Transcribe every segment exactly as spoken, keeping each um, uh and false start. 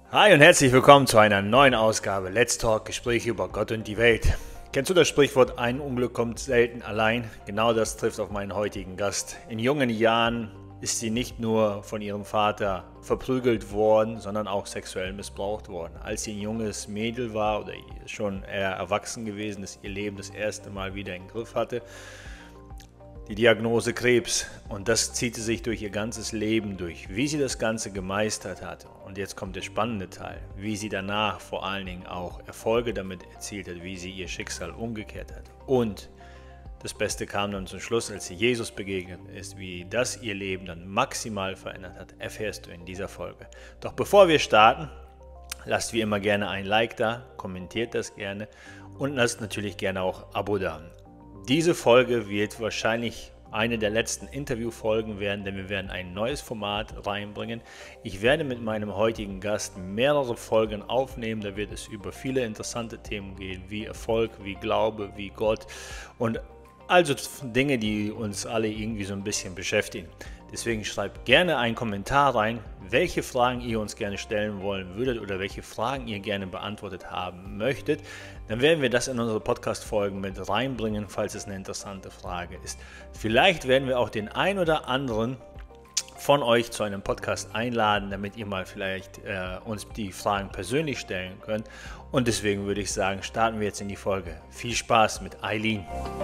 Hi und herzlich willkommen zu einer neuen Ausgabe Let's Talk, Gespräche über Gott und die Welt. Kennst du das Sprichwort, ein Unglück kommt selten allein? Genau das trifft auf meinen heutigen Gast. In jungen Jahren ist sie nicht nur von ihrem Vater verprügelt worden, sondern auch sexuell missbraucht worden. Als sie ein junges Mädel war oder schon eher erwachsen gewesen ist, ihr Leben das erste Mal wieder in den Griff hatte, die Diagnose Krebs, und das ziehte sich durch ihr ganzes Leben durch, wie sie das Ganze gemeistert hat. Und jetzt kommt der spannende Teil, wie sie danach vor allen Dingen auch Erfolge damit erzielt hat, wie sie ihr Schicksal umgekehrt hat. Und das Beste kam dann zum Schluss, als sie Jesus begegnet ist, wie das ihr Leben dann maximal verändert hat, erfährst du in dieser Folge. Doch bevor wir starten, lasst wie immer gerne ein Like da, kommentiert das gerne und lasst natürlich gerne auch Abo da. Diese Folge wird wahrscheinlich eine der letzten Interviewfolgen werden, denn wir werden ein neues Format reinbringen. Ich werde mit meinem heutigen Gast mehrere Folgen aufnehmen. Da wird es über viele interessante Themen gehen, wie Erfolg, wie Glaube, wie Gott und also Dinge, die uns alle irgendwie so ein bisschen beschäftigen. Deswegen schreibt gerne einen Kommentar rein, welche Fragen ihr uns gerne stellen wollen würdet oder welche Fragen ihr gerne beantwortet haben möchtet. Dann werden wir das in unsere Podcast-Folgen mit reinbringen, falls es eine interessante Frage ist. Vielleicht werden wir auch den ein oder anderen von euch zu einem Podcast einladen, damit ihr mal vielleicht äh, uns die Fragen persönlich stellen könnt. Und deswegen würde ich sagen, starten wir jetzt in die Folge. Viel Spaß mit Eileen.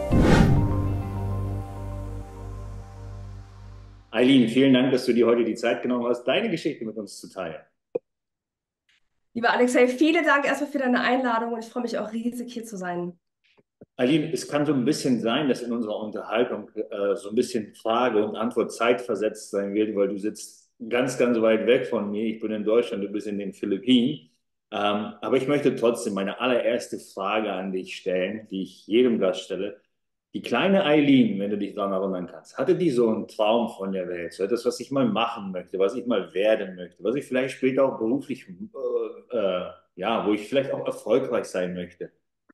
Eileen, vielen Dank, dass du dir heute die Zeit genommen hast, deine Geschichte mit uns zu teilen. Lieber Alexei, vielen Dank erstmal für deine Einladung und ich freue mich auch riesig hier zu sein. Eileen, es kann so ein bisschen sein, dass in unserer Unterhaltung äh, so ein bisschen Frage und Antwort zeitversetzt sein wird, weil du sitzt ganz, ganz weit weg von mir. Ich bin in Deutschland, du bist in den Philippinen. Ähm, aber ich möchte trotzdem meine allererste Frage an dich stellen, die ich jedem Gast stelle. Die kleine Eileen, wenn du dich daran erinnern kannst, hatte die so einen Traum von der Welt, so etwas, was ich mal machen möchte, was ich mal werden möchte, was ich vielleicht später auch beruflich, äh, äh, ja, wo ich vielleicht auch erfolgreich sein möchte?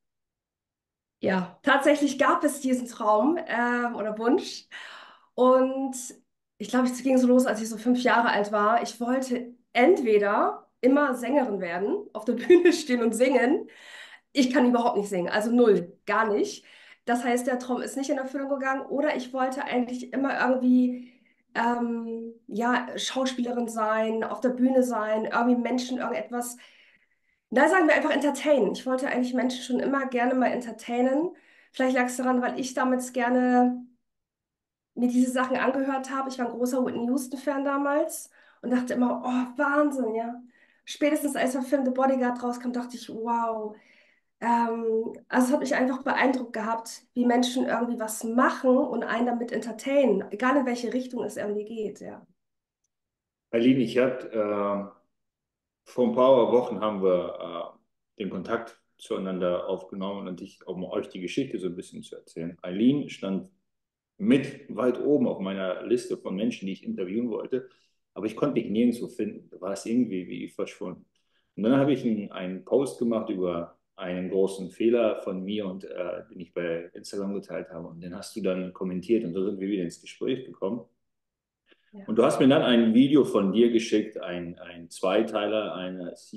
Ja, tatsächlich gab es diesen Traum ähm, oder Wunsch und ich glaube, es ging so los, als ich so fünf Jahre alt war. Ich wollte entweder immer Sängerin werden, auf der Bühne stehen und singen. Ich kann überhaupt nicht singen, also null, gar nicht. Das heißt, der Traum ist nicht in Erfüllung gegangen. Oder ich wollte eigentlich immer irgendwie ähm, ja, Schauspielerin sein, auf der Bühne sein, irgendwie Menschen irgendetwas. Da sagen wir einfach entertainen. Ich wollte eigentlich Menschen schon immer gerne mal entertainen. Vielleicht lag es daran, weil ich damals gerne mir diese Sachen angehört habe. Ich war ein großer Whitney Houston-Fan damals und dachte immer, oh, Wahnsinn, ja. Spätestens als der Film The Bodyguard rauskam, dachte ich, wow. Ähm, also es hat mich einfach beeindruckt gehabt, wie Menschen irgendwie was machen und einen damit entertainen, egal in welche Richtung es irgendwie geht, ja. Eileen, ich hatte äh, vor ein paar Wochen haben wir äh, den Kontakt zueinander aufgenommen und ich, um euch die Geschichte so ein bisschen zu erzählen. Eileen stand mit weit oben auf meiner Liste von Menschen, die ich interviewen wollte, aber ich konnte mich nirgendwo finden. Da war es irgendwie wie verschwunden. Und dann habe ich einen, einen Post gemacht über einen großen Fehler von mir und äh, den ich bei Instagram geteilt habe. Und den hast du dann kommentiert und so sind wir wieder ins Gespräch gekommen. Ja. Und du hast mir dann ein Video von dir geschickt, ein, ein Zweiteiler eines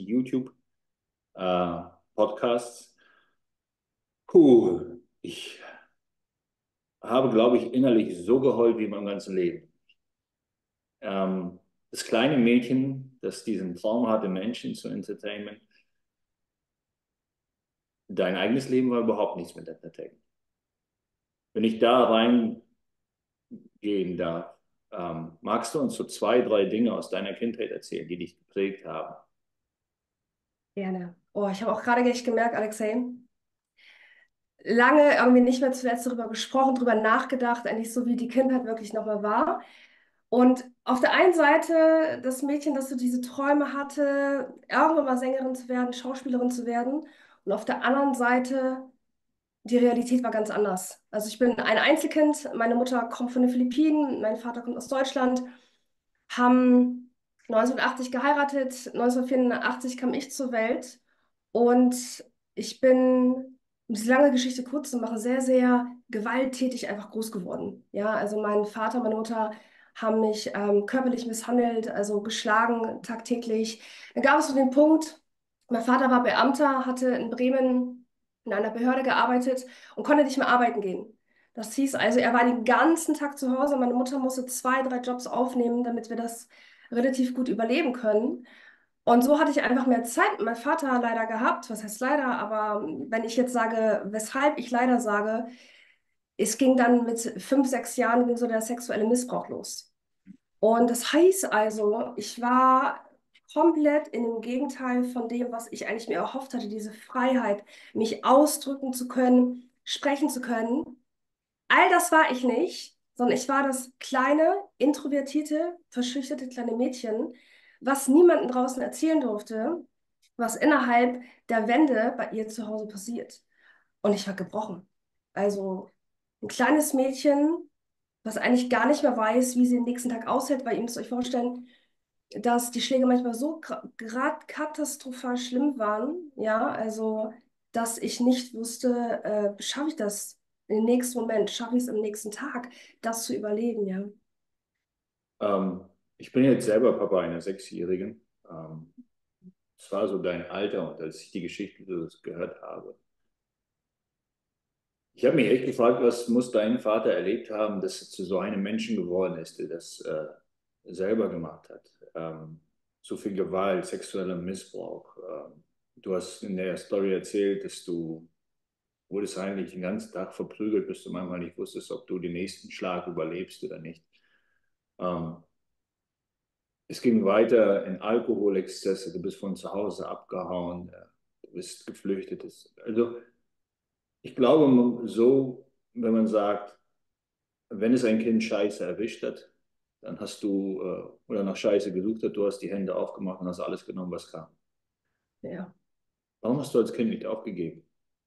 YouTube-Podcasts. Puh, ich habe, glaube ich, innerlich so geheult wie in meinem ganzen Leben. Ähm, das kleine Mädchen, das diesen Traum hatte, Menschen zu entertainen, dein eigenes Leben war überhaupt nichts mit Entertainment. Wenn ich da reingehen darf, ähm, magst du uns so zwei, drei Dinge aus deiner Kindheit erzählen, die dich geprägt haben? Gerne. Oh, ich habe auch gerade gleich gemerkt, Alexei, lange irgendwie nicht mehr zuletzt darüber gesprochen, darüber nachgedacht, eigentlich so wie die Kindheit wirklich nochmal war. Und auf der einen Seite das Mädchen, das so diese Träume hatte, irgendwann mal Sängerin zu werden, Schauspielerin zu werden. Und auf der anderen Seite, die Realität war ganz anders. Also ich bin ein Einzelkind, meine Mutter kommt von den Philippinen, mein Vater kommt aus Deutschland, haben neunzehnhundertachtzig geheiratet, neunzehnhundertvierundachtzig kam ich zur Welt und ich bin, um diese lange Geschichte kurz zu machen, sehr, sehr gewalttätig einfach groß geworden. Ja, also mein Vater, meine Mutter haben mich ähm, körperlich misshandelt, also geschlagen tagtäglich. Dann gab es so den Punkt, mein Vater war Beamter, hatte in Bremen in einer Behörde gearbeitet und konnte nicht mehr arbeiten gehen. Das hieß also, er war den ganzen Tag zu Hause. Meine Mutter musste zwei, drei Jobs aufnehmen, damit wir das relativ gut überleben können. Und so hatte ich einfach mehr Zeit mit meinem Vater leider gehabt. Was heißt leider? Aber wenn ich jetzt sage, weshalb ich leider sage, es ging dann mit fünf, sechs Jahren ging so der sexuelle Missbrauch los. Und das heißt also, ich war komplett in dem Gegenteil von dem, was ich eigentlich mir erhofft hatte, diese Freiheit, mich ausdrücken zu können, sprechen zu können. All das war ich nicht, sondern ich war das kleine, introvertierte, verschüchterte kleine Mädchen, was niemandem draußen erzählen durfte, was innerhalb der Wände bei ihr zu Hause passiert. Und ich war gebrochen. Also ein kleines Mädchen, was eigentlich gar nicht mehr weiß, wie sie den nächsten Tag aushält, weil ihr müsst euch vorstellen, dass die Schläge manchmal so gerade katastrophal schlimm waren, ja, also, dass ich nicht wusste, äh, schaffe ich das im nächsten Moment, schaffe ich es am nächsten Tag, das zu überleben, ja. Ähm, Ich bin jetzt selber Papa einer Sechsjährigen. Ähm, Es war so dein Alter und als ich die Geschichte so gehört habe, ich habe mich echt gefragt, was muss dein Vater erlebt haben, dass er zu so einem Menschen geworden ist, der das äh, selber gemacht hat. Ähm, so viel Gewalt, sexueller Missbrauch. Ähm, du hast in der Story erzählt, dass du wurdest eigentlich den ganzen Tag verprügelt, bis du manchmal nicht wusstest, ob du den nächsten Schlag überlebst oder nicht. Ähm, Es ging weiter in Alkoholexzesse, du bist von zu Hause abgehauen, äh, du bist geflüchtet. Also ich glaube so, wenn man sagt, wenn es ein Kind Scheiße erwischt hat, dann hast du, äh, oder nach Scheiße gesucht hat, du hast die Hände aufgemacht und hast alles genommen, was kam. Ja, Warum hast du als Kind nicht aufgegeben?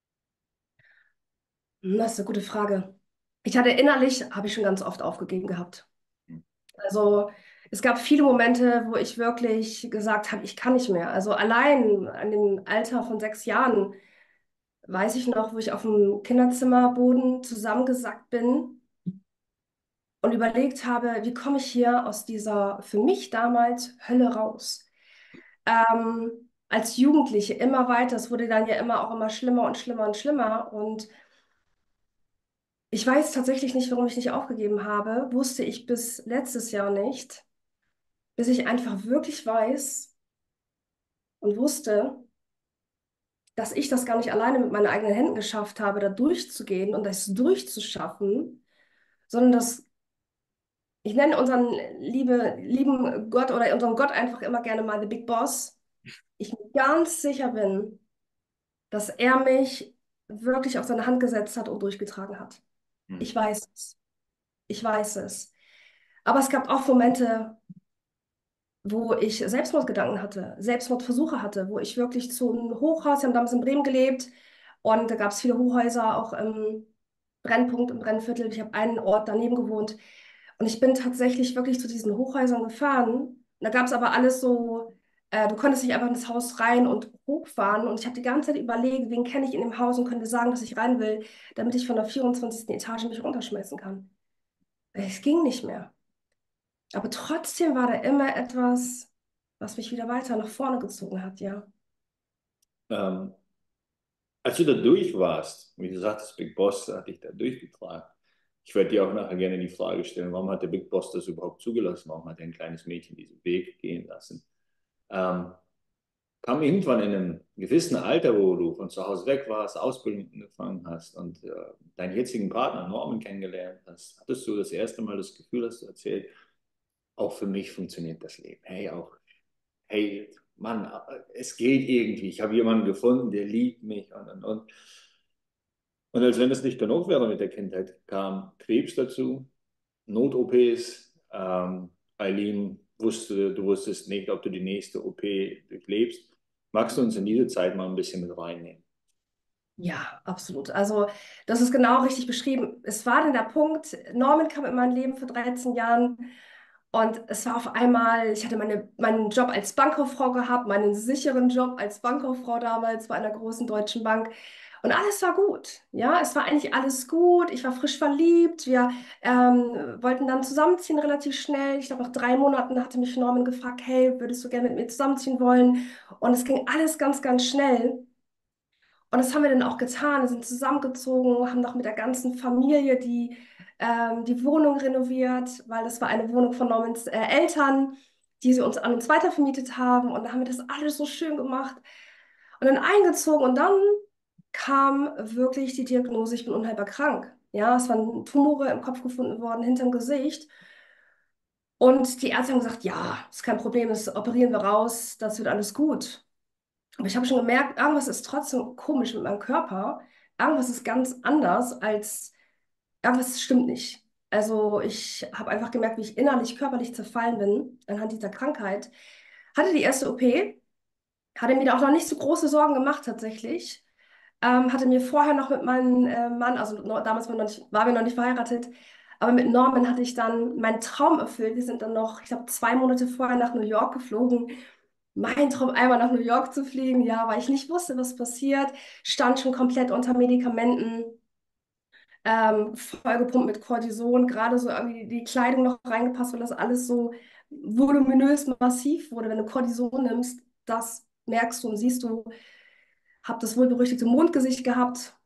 das ist eine gute Frage. Ich hatte innerlich, habe ich schon ganz oft aufgegeben gehabt. Hm. Also, es gab viele Momente, wo ich wirklich gesagt habe, ich kann nicht mehr. Also allein an dem Alter von sechs Jahren weiß ich noch, wo ich auf dem Kinderzimmerboden zusammengesackt bin und überlegt habe, wie komme ich hier aus dieser für mich damals Hölle raus? Ähm, als Jugendliche immer weiter, es wurde dann ja immer auch immer schlimmer und schlimmer und schlimmer. Und ich weiß tatsächlich nicht, warum ich nicht aufgegeben habe, wusste ich bis letztes Jahr nicht, bis ich einfach wirklich weiß und wusste, dass ich das gar nicht alleine mit meinen eigenen Händen geschafft habe, da durchzugehen und das durchzuschaffen, sondern dass ich nenne unseren liebe, lieben Gott oder unseren Gott einfach immer gerne mal The Big Boss. Ich mir ganz sicher bin, dass er mich wirklich auf seine Hand gesetzt hat und durchgetragen hat. Hm. Ich weiß es. Ich weiß es. Aber es gab auch Momente, wo ich Selbstmordgedanken hatte, Selbstmordversuche hatte, wo ich wirklich zu einem Hochhaus, wir haben damals in Bremen gelebt und da gab es viele Hochhäuser, auch im Brennpunkt, im Brennviertel. Ich habe einen Ort daneben gewohnt und ich bin tatsächlich wirklich zu diesen Hochhäusern gefahren. Da gab es aber alles so, äh, du konntest nicht einfach in das Haus rein und hochfahren und ich habe die ganze Zeit überlegt, wen kenne ich in dem Haus und könnte sagen, dass ich rein will, damit ich von der vierundzwanzigsten Etage mich runterschmeißen kann. Es ging nicht mehr. Aber trotzdem war da immer etwas, was mich wieder weiter nach vorne gezogen hat, ja. Ähm, Als du da durch warst, wie du sagtest, Big Boss hat dich da durchgetragen. Ich werde dir auch nachher gerne die Frage stellen, warum hat der Big Boss das überhaupt zugelassen? Warum hat er ein kleines Mädchen diesen Weg gehen lassen? Ähm, Kam irgendwann in einem gewissen Alter, wo du von zu Hause weg warst, Ausbildung angefangen hast und äh, deinen jetzigen Partner Norman kennengelernt hast, hattest du das erste Mal das Gefühl, hast du erzählt, auch für mich funktioniert das Leben. Hey, auch, hey, Mann, es geht irgendwie. Ich habe jemanden gefunden, der liebt mich und, und, und. Und als wenn es nicht genug wäre mit der Kindheit, kam Krebs dazu, Not-O Ps. Ähm, Eileen wusste, du wusstest nicht, ob du die nächste O P durchlebst. Magst du uns in diese Zeit mal ein bisschen mit reinnehmen? Ja, absolut. Also, das ist genau richtig beschrieben. Es war dann der Punkt, Norman kam in mein Leben vor dreizehn Jahren und es war auf einmal, ich hatte meine, meinen Job als Bankkauffrau gehabt, meinen sicheren Job als Bankkauffrau damals bei einer großen deutschen Bank. Und alles war gut. Ja, es war eigentlich alles gut. Ich war frisch verliebt. Wir ähm, wollten dann zusammenziehen relativ schnell. Ich glaube, nach drei Monaten hatte mich Norman gefragt, hey, würdest du gerne mit mir zusammenziehen wollen? Und es ging alles ganz, ganz schnell. Und das haben wir dann auch getan. Wir sind zusammengezogen, haben noch mit der ganzen Familie die, ähm, die Wohnung renoviert, weil das war eine Wohnung von Normans äh, Eltern, die sie uns an uns weitervermietet haben. Und da haben wir das alles so schön gemacht und dann eingezogen. Und dann kam wirklich die Diagnose, ich bin unheilbar krank. Ja, es waren Tumore im Kopf gefunden worden, hinterm Gesicht. Und die Ärzte haben gesagt, ja, ist kein Problem, das operieren wir raus, das wird alles gut. Aber ich habe schon gemerkt, irgendwas ist trotzdem komisch mit meinem Körper. Irgendwas ist ganz anders als, irgendwas stimmt nicht. Also ich habe einfach gemerkt, wie ich innerlich, körperlich zerfallen bin anhand dieser Krankheit. Hatte die erste O P, hatte mir da auch noch nicht so große Sorgen gemacht tatsächlich. Ähm, hatte mir vorher noch mit meinem äh, Mann, also no, damals waren wir, noch nicht, waren wir noch nicht verheiratet, aber mit Norman hatte ich dann meinen Traum erfüllt. Wir sind dann noch, ich glaube, zwei Monate vorher nach New York geflogen. Mein Traum, einmal nach New York zu fliegen, ja, weil ich nicht wusste, was passiert, stand schon komplett unter Medikamenten, ähm, vollgepumpt mit Cortison, gerade so irgendwie die Kleidung noch reingepasst, weil das alles so voluminös massiv wurde. Wenn du Cortison nimmst, das merkst du und siehst du, habe das wohlberüchtigte Mondgesicht gehabt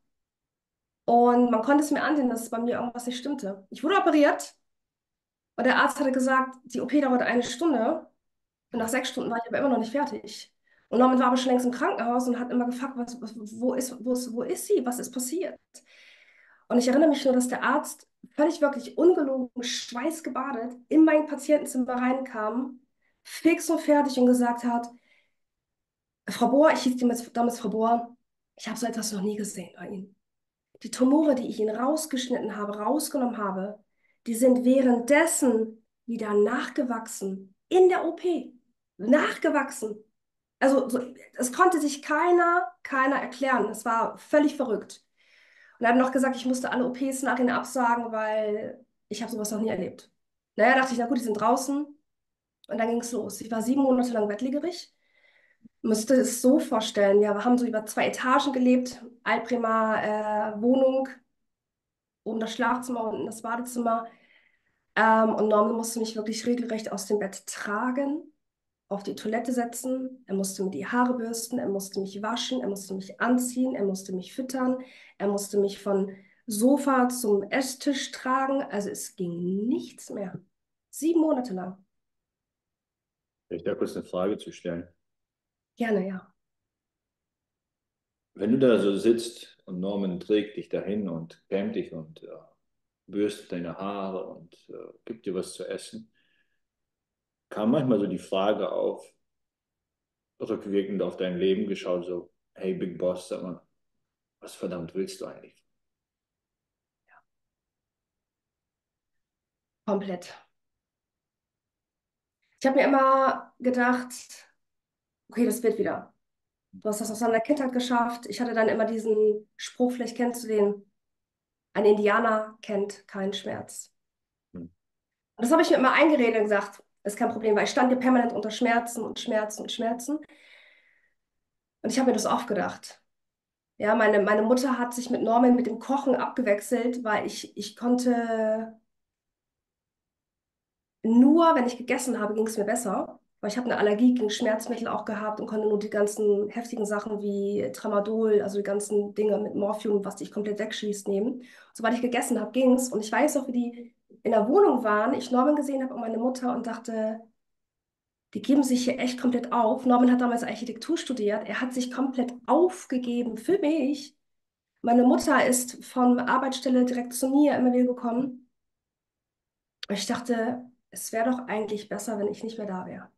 und man konnte es mir ansehen, dass bei mir irgendwas nicht stimmte. Ich wurde operiert und der Arzt hatte gesagt, die O P dauert eine Stunde. Und nach sechs Stunden war ich aber immer noch nicht fertig. Und Norman war aber schon längst im Krankenhaus und hat immer gefragt, was, was, wo ist, wo ist, wo ist sie? Was ist passiert? Und ich erinnere mich nur, dass der Arzt völlig wirklich ungelogen, schweißgebadet in mein Patientenzimmer reinkam, fix und fertig und gesagt hat, Frau Bohr, ich hieß damals, damals Frau Bohr, ich habe so etwas noch nie gesehen bei Ihnen. Die Tumore, die ich Ihnen rausgeschnitten habe, rausgenommen habe, die sind währenddessen wieder nachgewachsen in der O P. Nachgewachsen. Also so, es konnte sich keiner, keiner erklären. Es war völlig verrückt. Und er hat noch gesagt, ich musste alle O Ps nachher absagen, weil ich habe sowas noch nie erlebt. Naja, dachte ich, na gut, die sind draußen. Und dann ging es los. Ich war sieben Monate lang bettlägerig. Müsste es so vorstellen, ja, wir haben so über zwei Etagen gelebt, Altbremer äh, Wohnung, oben das Schlafzimmer, unten das Badezimmer. Ähm, und Norman musste mich wirklich regelrecht aus dem Bett tragen, auf die Toilette setzen, er musste mir die Haare bürsten, er musste mich waschen, er musste mich anziehen, er musste mich füttern, er musste mich von Sofa zum Esstisch tragen. Also es ging nichts mehr. Sieben Monate lang. Ich da kurz eine Frage zu stellen. Gerne, ja. Wenn du da so sitzt und Norman trägt dich dahin und kämmt dich und äh, bürstet deine Haare und äh, gibt dir was zu essen, kam manchmal so die Frage auf, rückwirkend auf dein Leben geschaut, so, hey Big Boss, sag mal, was verdammt willst du eigentlich? Komplett. Ich habe mir immer gedacht, okay, das wird wieder. Du hast das aus deiner Kindheit geschafft. Ich hatte dann immer diesen Spruch, vielleicht kennst du den, ein Indianer kennt keinen Schmerz. Hm. Und das habe ich mir immer eingeredet und gesagt, ist kein Problem, weil ich stand hier permanent unter Schmerzen und Schmerzen und Schmerzen. Und ich habe mir das oft gedacht. Ja, meine, meine Mutter hat sich mit Norman mit dem Kochen abgewechselt, weil ich, ich konnte nur, wenn ich gegessen habe, ging es mir besser. Weil ich habe eine Allergie gegen Schmerzmittel auch gehabt und konnte nur die ganzen heftigen Sachen wie Tramadol, also die ganzen Dinge mit Morphium, was dich komplett wegschließt, nehmen. Sobald ich gegessen habe, ging es. Und ich weiß auch, wie die in der Wohnung waren, ich Norman gesehen habe und meine Mutter und dachte, die geben sich hier echt komplett auf. Norman hat damals Architektur studiert. Er hat sich komplett aufgegeben für mich. Meine Mutter ist von Arbeitsstelle direkt zu mir immer wieder gekommen. Und ich dachte, es wäre doch eigentlich besser, wenn ich nicht mehr da wäre.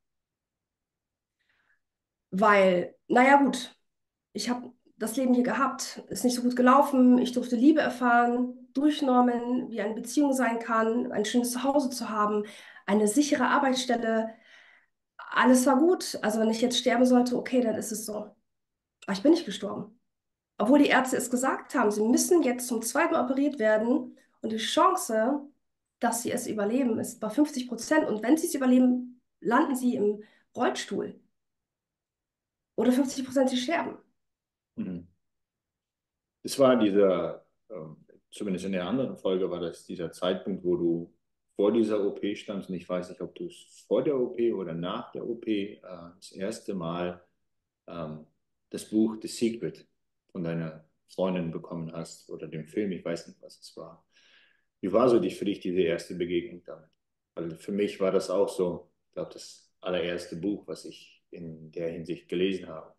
Weil, naja, gut, ich habe das Leben hier gehabt, ist nicht so gut gelaufen. Ich durfte Liebe erfahren, durch Norman, wie eine Beziehung sein kann, ein schönes Zuhause zu haben, eine sichere Arbeitsstelle. Alles war gut. Also, wenn ich jetzt sterben sollte, okay, dann ist es so. Aber ich bin nicht gestorben. Obwohl die Ärzte es gesagt haben, sie müssen jetzt zum zweiten Mal operiert werden und die Chance, dass sie es überleben, ist bei fünfzig Prozent. Und wenn sie es überleben, landen sie im Rollstuhl. Oder fünfzig Prozent, sie sterben. Mhm. Das war dieser, ähm, zumindest in der anderen Folge war das dieser Zeitpunkt, wo du vor dieser O P standst und ich weiß nicht, ob du es vor der O P oder nach der O P äh, das erste Mal ähm, das Buch The Secret von deiner Freundin bekommen hast oder dem Film, ich weiß nicht, was es war. Wie war so die, für dich diese erste Begegnung damit? Weil für mich war das auch so, ich glaube, das allererste Buch, was ich in der Hinsicht gelesen habe.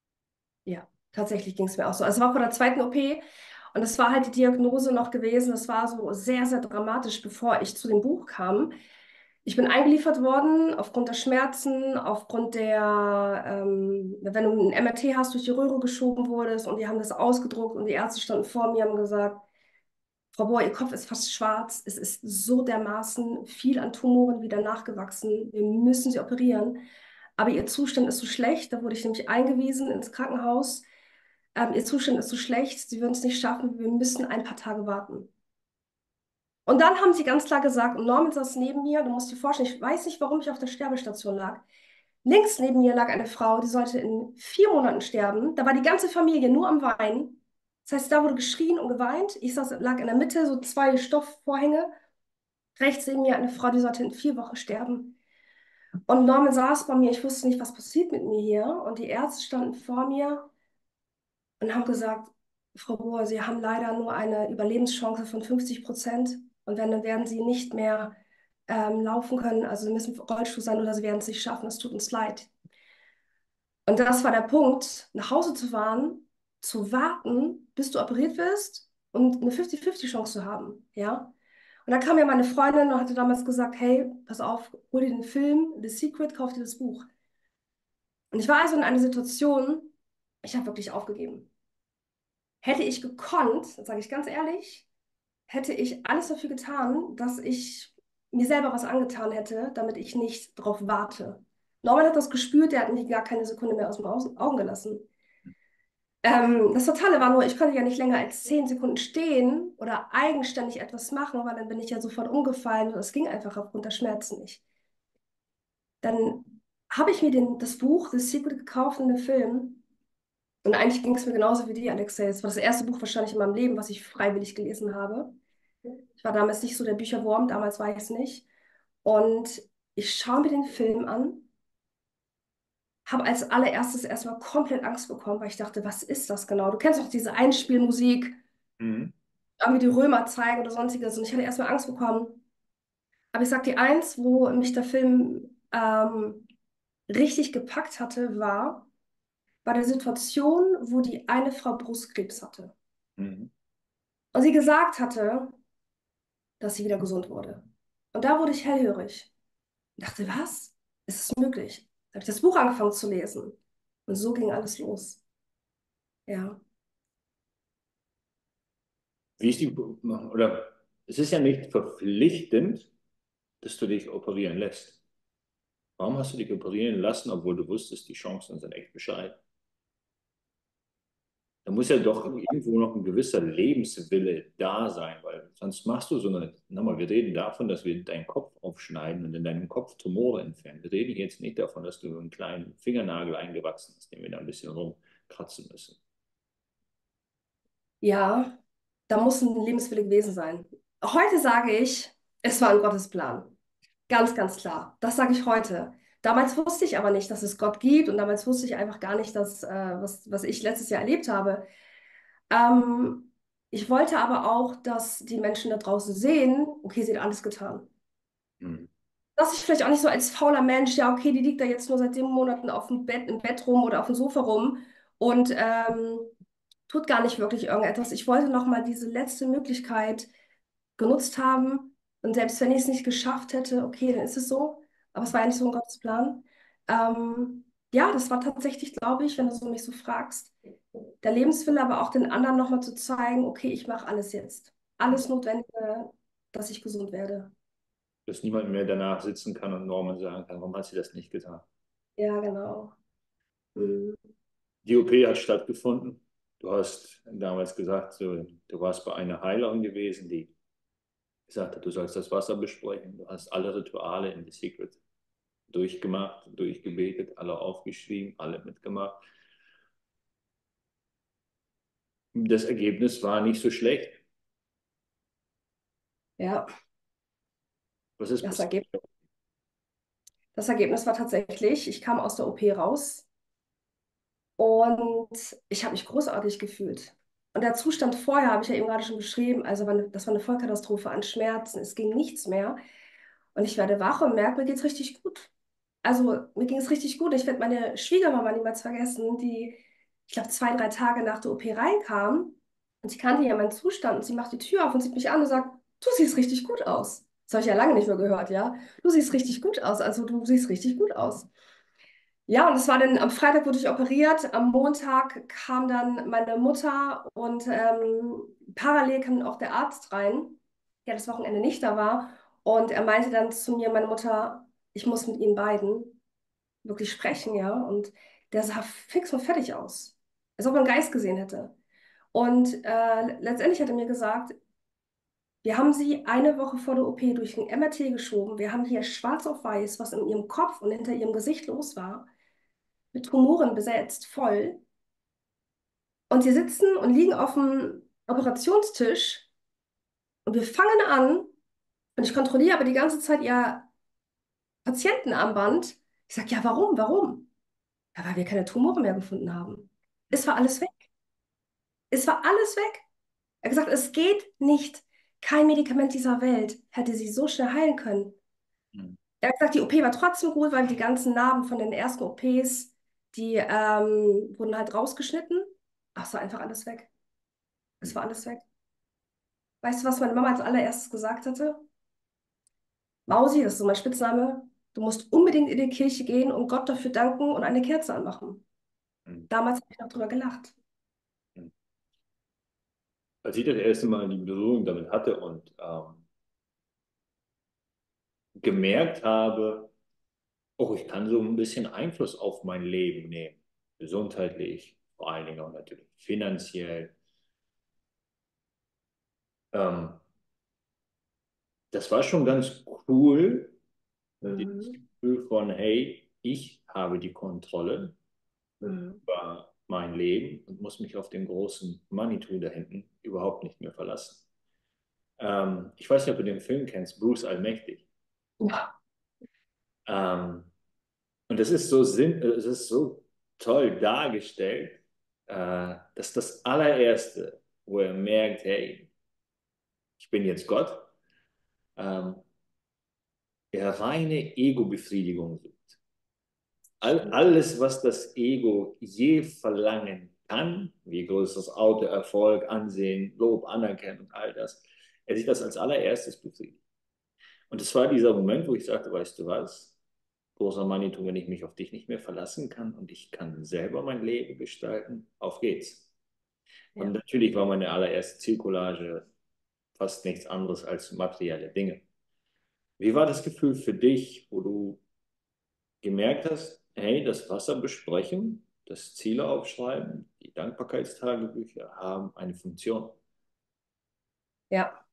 Ja, tatsächlich ging es mir auch so. Also es war vor der zweiten O P und es war halt die Diagnose noch gewesen. Das war so sehr, sehr dramatisch, bevor ich zu dem Buch kam. Ich bin eingeliefert worden aufgrund der Schmerzen, aufgrund der, ähm, wenn du ein M R T hast, durch die Röhre geschoben wurdest und die haben das ausgedruckt und die Ärzte standen vor mir und haben gesagt, Frau Bohr, Ihr Kopf ist fast schwarz. Es ist so dermaßen viel an Tumoren wieder nachgewachsen. Wir müssen Sie operieren. Aber Ihr Zustand ist so schlecht. Da wurde ich nämlich eingewiesen ins Krankenhaus. Ähm, Ihr Zustand ist so schlecht, Sie würden es nicht schaffen. Wir müssen ein paar Tage warten. Und dann haben sie ganz klar gesagt, und Norman saß neben mir, du musst dir vorstellen, ich weiß nicht, warum ich auf der Sterbestation lag. Links neben mir lag eine Frau, die sollte in vier Monaten sterben. Da war die ganze Familie nur am Weinen. Das heißt, da wurde geschrien und geweint. Ich saß, lag in der Mitte, so zwei Stoffvorhänge. Rechts neben mir eine Frau, die sollte in vier Wochen sterben. Und Norman saß bei mir, ich wusste nicht, was passiert mit mir hier. Und die Ärzte standen vor mir und haben gesagt, Frau Bohr, Sie haben leider nur eine Überlebenschance von fünfzig Prozent. Und wenn, dann werden Sie nicht mehr ähm, laufen können. Also Sie müssen im Rollstuhl sein oder Sie werden es nicht schaffen. Es tut uns leid. Und das war der Punkt, nach Hause zu fahren, zu warten, bis du operiert wirst und eine fünfzig fünfzig Chance zu haben. Ja? Und dann kam ja meine Freundin und hatte damals gesagt, hey, pass auf, hol dir den Film, The Secret, kauf dir das Buch. Und ich war also in einer Situation, ich habe wirklich aufgegeben. Hätte ich gekonnt, das sage ich ganz ehrlich, hätte ich alles dafür getan, dass ich mir selber was angetan hätte, damit ich nicht drauf warte. Norman hat das gespürt, der hat mich gar keine Sekunde mehr aus den Augen gelassen. Ähm, das Totale war nur, ich konnte ja nicht länger als zehn Sekunden stehen oder eigenständig etwas machen, weil dann bin ich ja sofort umgefallen und es ging einfach aufgrund der Schmerzen nicht. Dann habe ich mir den, das Buch The Secret gekauft und den Film. Und eigentlich ging es mir genauso wie dir, Alexei. Es war das erste Buch wahrscheinlich in meinem Leben, was ich freiwillig gelesen habe. Ich war damals nicht so der Bücherwurm, damals war ich es nicht. Und ich schaue mir den Film an, habe als allererstes erstmal komplett Angst bekommen, weil ich dachte, was ist das genau? Du kennst doch diese Einspielmusik, Mhm. irgendwie die Römer zeigen oder sonstiges. Und ich hatte erstmal Angst bekommen. Aber ich sag dir eins, wo mich der Film ähm, richtig gepackt hatte, war bei der Situation, wo die eine Frau Brustkrebs hatte. Mhm. Und sie gesagt hatte, dass sie wieder gesund wurde. Und da wurde ich hellhörig. Und dachte, was? Ist es möglich? Da habe ich das Buch angefangen zu lesen. Und so ging alles los. Ja. Wie ist die, oder es ist ja nicht verpflichtend, dass du dich operieren lässt. Warum hast du dich operieren lassen, obwohl du wusstest, die Chancen sind echt bescheiden? Da muss ja doch irgendwo noch ein gewisser Lebenswille da sein, weil sonst machst du so eine, nochmal, wir reden davon, dass wir deinen Kopf aufschneiden und in deinem Kopf Tumore entfernen. Wir reden jetzt nicht davon, dass du einen kleinen Fingernagel eingewachsen hast, den wir da ein bisschen rumkratzen müssen. Ja, da muss ein Lebenswille gewesen sein. Heute sage ich, es war ein Gottes Plan. Ganz, ganz klar. Das sage ich heute. Damals wusste ich aber nicht, dass es Gott gibt und damals wusste ich einfach gar nicht, dass, äh, was, was ich letztes Jahr erlebt habe. Ähm, Ich wollte aber auch, dass die Menschen da draußen sehen, okay, sie hat alles getan. Hm. Dass ich vielleicht auch nicht so als fauler Mensch, ja, okay, die liegt da jetzt nur seit sieben Monaten auf dem Bett, im Bett rum oder auf dem Sofa rum und ähm, tut gar nicht wirklich irgendetwas. Ich wollte nochmal diese letzte Möglichkeit genutzt haben. Und selbst wenn ich es nicht geschafft hätte, okay, dann ist es so. Aber es war ja nicht so ein Gottes Plan. Ähm, ja, das war tatsächlich, glaube ich, wenn du so mich so fragst, der Lebenswille, aber auch den anderen nochmal zu zeigen, okay, ich mache alles jetzt. Alles Notwendige, dass ich gesund werde. Dass niemand mehr danach sitzen kann und Norman sagen kann, warum hat sie das nicht getan? Ja, genau. Mhm. Die O P hat stattgefunden. Du hast damals gesagt, so, du warst bei einer Heilerin gewesen, die gesagt hat, du sollst das Wasser besprechen. Du hast alle Rituale in The Secret durchgemacht, durchgebetet, alle aufgeschrieben, alle mitgemacht. das Ergebnis war nicht so schlecht. Ja, Was ist das passiert? Ergebnis, das Ergebnis war tatsächlich, ich kam aus der O P raus und ich habe mich großartig gefühlt. Und der Zustand vorher habe ich ja eben gerade schon beschrieben, also war eine, das war eine Vollkatastrophe an Schmerzen, es ging nichts mehr. Und ich werde wach und merke, mir geht's richtig gut. Also mir ging es richtig gut. Ich werde meine Schwiegermama niemals vergessen, die, ich glaube, zwei, drei Tage nach der O P reinkam. Und sie kannte ja meinen Zustand und sie macht die Tür auf und sieht mich an und sagt, du siehst richtig gut aus. Das habe ich ja lange nicht mehr gehört, ja. Du siehst richtig gut aus. Also du siehst richtig gut aus. Ja, und es war dann, am Freitag wurde ich operiert, am Montag kam dann meine Mutter und ähm, parallel kam dann auch der Arzt rein, der das Wochenende nicht da war. Und er meinte dann zu mir, meine Mutter, ich muss mit Ihnen beiden wirklich sprechen, ja. Und der sah fix und fertig aus, als ob er einen Geist gesehen hätte. Und äh, letztendlich hat er mir gesagt, wir haben Sie eine Woche vor der O P durch ein M R T geschoben. Wir haben hier schwarz auf weiß, was in Ihrem Kopf und hinter Ihrem Gesicht los war, mit Tumoren besetzt, voll. Und sie sitzen und liegen auf dem Operationstisch und wir fangen an und ich kontrolliere aber die ganze Zeit ihr Patientenarmband. Ich sage, ja, warum, warum? Ja, weil wir keine Tumore mehr gefunden haben. Es war alles weg. Es war alles weg. Er hat gesagt, es geht nicht. Kein Medikament dieser Welt hätte sie so schnell heilen können. Hm. Er hat gesagt, die O P war trotzdem gut, weil die ganzen Narben von den ersten O Ps, die ähm, wurden halt rausgeschnitten. Ach, es war einfach alles weg. Es war alles weg. Weißt du, was meine Mama als allererstes gesagt hatte? Mausi, das ist so mein Spitzname, du musst unbedingt in die Kirche gehen und Gott dafür danken und eine Kerze anmachen. Hm. Damals habe ich noch drüber gelacht. Hm. Als ich das erste Mal die Berührung damit hatte und ähm, gemerkt habe, oh, ich kann so ein bisschen Einfluss auf mein Leben nehmen, gesundheitlich, vor allen Dingen auch natürlich finanziell. Ähm, Das war schon ganz cool, dieses Mhm. Gefühl von, hey, ich habe die Kontrolle Mhm. über mein Leben und muss mich auf den großen Manitou da hinten überhaupt nicht mehr verlassen. Ähm, ich weiß nicht, ob du den Film kennst, Bruce Allmächtig. Ja. Ähm, und es ist so sinn, es ist so toll dargestellt, äh, dass das allererste, wo er merkt, hey, ich bin jetzt Gott, ähm, er reine Ego-Befriedigung sucht. All, Stimmt. alles, was das Ego je verlangen kann, wie größeres Auto, Erfolg, Ansehen, Lob, Anerkennung, all das, er sieht das als allererstes befriedigt. Und es war dieser Moment, wo ich sagte, weißt du was, großer Manitou, wenn ich mich auf dich nicht mehr verlassen kann und ich kann selber mein Leben gestalten, auf geht's. Und Ja. natürlich war meine allererste Zielcollage fast nichts anderes als materielle Dinge. Wie war das Gefühl für dich, wo du gemerkt hast, hey, das Wasser besprechen, das Ziele aufschreiben, die Dankbarkeitstagebücher haben eine Funktion? Ja.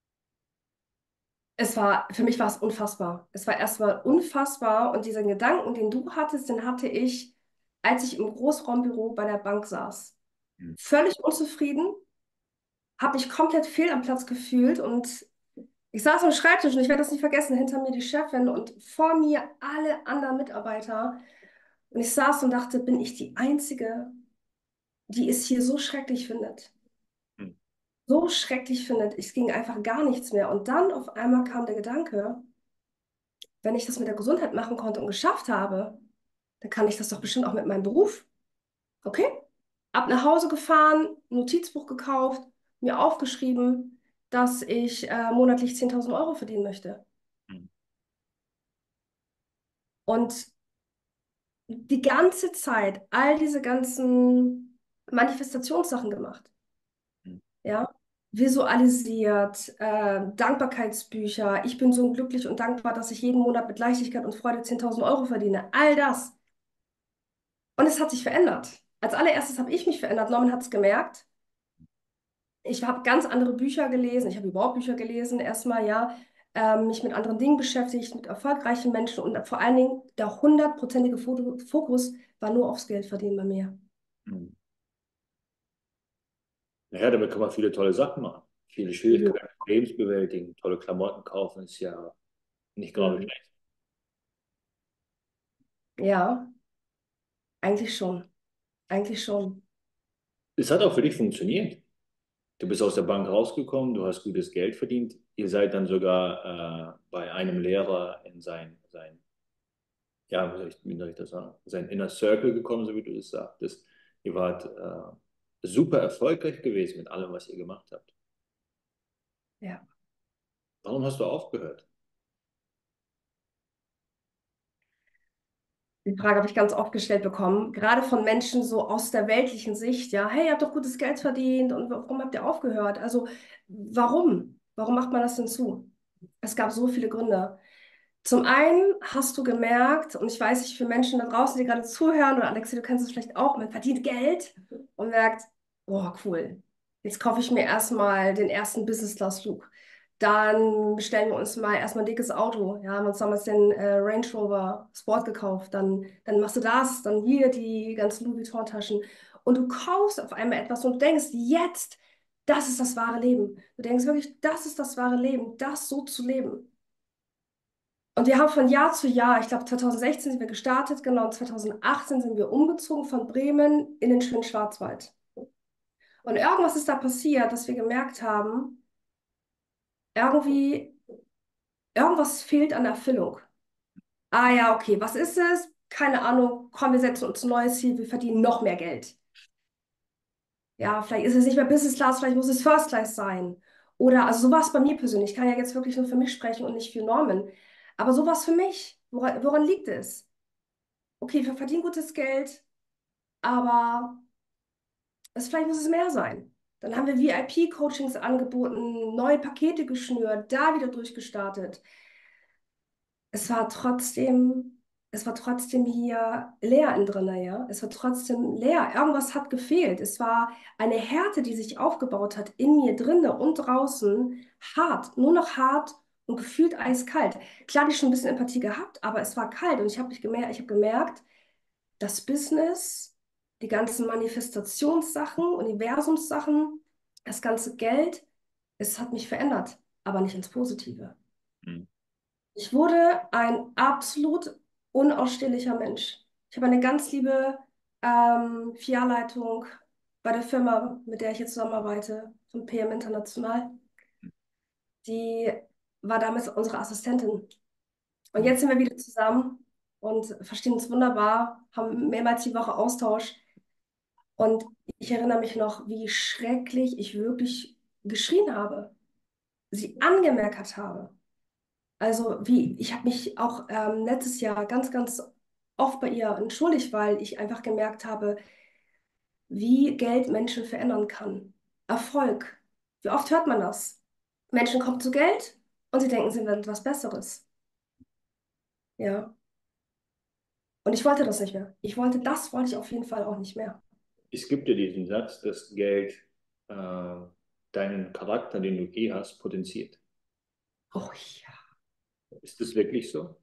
Es war, für mich war es unfassbar. Es war erstmal unfassbar und diesen Gedanken, den du hattest, den hatte ich, als ich im Großraumbüro bei der Bank saß. Hm. Völlig unzufrieden, habe mich komplett fehl am Platz gefühlt und ich saß am Schreibtisch und ich werde das nicht vergessen, hinter mir die Chefin und vor mir alle anderen Mitarbeiter. Und ich saß und dachte, bin ich die Einzige, die es hier so schrecklich findet? Hm. So schrecklich findet. Es ging einfach gar nichts mehr. Und dann auf einmal kam der Gedanke, wenn ich das mit der Gesundheit machen konnte und geschafft habe, dann kann ich das doch bestimmt auch mit meinem Beruf. Okay? Ab nach Hause gefahren, Notizbuch gekauft, mir aufgeschrieben, dass ich äh, monatlich zehntausend Euro verdienen möchte. Hm. Und die ganze Zeit all diese ganzen Manifestationssachen gemacht. Hm. Ja, visualisiert, äh, Dankbarkeitsbücher. Ich bin so glücklich und dankbar, dass ich jeden Monat mit Leichtigkeit und Freude zehntausend Euro verdiene. All das. Und es hat sich verändert. Als allererstes habe ich mich verändert. Norman hat es gemerkt. Ich habe ganz andere Bücher gelesen. Ich habe überhaupt Bücher gelesen. Erstmal, ja, ähm, mich mit anderen Dingen beschäftigt, mit erfolgreichen Menschen und vor allen Dingen der hundertprozentige Fo- Fokus war nur aufs Geld verdienen bei mir. Hm. Naja, damit kann man viele tolle Sachen machen. Viele Ja. Schwierigkeiten des Lebens bewältigen. Tolle Klamotten kaufen ist ja nicht gerade Mhm. schlecht. Ja, eigentlich schon. Eigentlich schon. Es hat auch für dich funktioniert. Du bist aus der Bank rausgekommen, du hast gutes Geld verdient. Ihr seid dann sogar äh, bei einem Lehrer in sein, sein, ja, wie soll ich, wie soll ich das sagen, sein Inner Circle gekommen, so wie du das sagtest. Ihr wart äh, super erfolgreich gewesen mit allem, was ihr gemacht habt. Ja. Warum hast du aufgehört? Die Frage habe ich ganz oft gestellt bekommen, gerade von Menschen so aus der weltlichen Sicht, ja, hey, ihr habt doch gutes Geld verdient und warum habt ihr aufgehört? Also, warum? Warum macht man das denn zu? Es gab so viele Gründe. Zum einen hast du gemerkt, und ich weiß nicht, für Menschen da draußen, die gerade zuhören, oder Alexi, du kennst es vielleicht auch, man verdient Geld und merkt, boah, cool, jetzt kaufe ich mir erstmal den ersten Business-Class-Flug. Dann bestellen wir uns mal erstmal ein dickes Auto. Ja, haben uns damals den äh, Range Rover Sport gekauft. Dann, dann machst du das, dann hier die ganzen Louis Vuitton-Taschen. Und du kaufst auf einmal etwas und du denkst, jetzt, das ist das wahre Leben. Du denkst wirklich, das ist das wahre Leben, das so zu leben. Und wir haben von Jahr zu Jahr, ich glaube zwanzig sechzehn sind wir gestartet, genau, und zwanzig achtzehn sind wir umgezogen von Bremen in den schönen Schwarzwald. Und irgendwas ist da passiert, dass wir gemerkt haben, irgendwie, irgendwas fehlt an Erfüllung. Ah ja, okay, was ist es? Keine Ahnung, komm, wir setzen uns ein neues Ziel, wir verdienen noch mehr Geld. Ja, vielleicht ist es nicht mehr Business Class, vielleicht muss es First Class sein. Oder, also sowas bei mir persönlich, ich kann ja jetzt wirklich nur für mich sprechen und nicht für Normen. Aber sowas für mich, woran, woran liegt es? Okay, wir verdienen gutes Geld, aber es, vielleicht muss es mehr sein. Dann haben wir V I P-Coachings angeboten, neue Pakete geschnürt, da wieder durchgestartet. Es war trotzdem, es war trotzdem hier leer in drinne, ja. Es war trotzdem leer. Irgendwas hat gefehlt. Es war eine Härte, die sich aufgebaut hat in mir drinne und draußen. Hart, nur noch hart und gefühlt eiskalt. Klar, habe ich schon ein bisschen Empathie gehabt, aber es war kalt und ich habe gemerkt, ich habe gemerkt, das Business, die ganzen Manifestationssachen, Universumssachen, das ganze Geld, es hat mich verändert, aber nicht ins Positive. Hm. Ich wurde ein absolut unausstehlicher Mensch. Ich habe eine ganz liebe ähm, Filialleitung bei der Firma, mit der ich jetzt zusammenarbeite, von P M International. Die war damals unsere Assistentin. Und Hm. jetzt sind wir wieder zusammen und verstehen uns wunderbar, haben mehrmals die Woche Austausch. Und ich erinnere mich noch, wie schrecklich ich wirklich geschrien habe, sie angemeckert habe. Also wie, ich habe mich auch ähm, letztes Jahr ganz, ganz oft bei ihr entschuldigt, weil ich einfach gemerkt habe, wie Geld Menschen verändern kann. Erfolg. Wie oft hört man das? Menschen kommen zu Geld und sie denken, sie werden etwas Besseres. Ja. Und ich wollte das nicht mehr. Ich wollte, das wollte ich auf jeden Fall auch nicht mehr. Es gibt ja diesen Satz, dass Geld äh, deinen Charakter, den du eh hast, potenziert. Oh ja. Ist das wirklich so?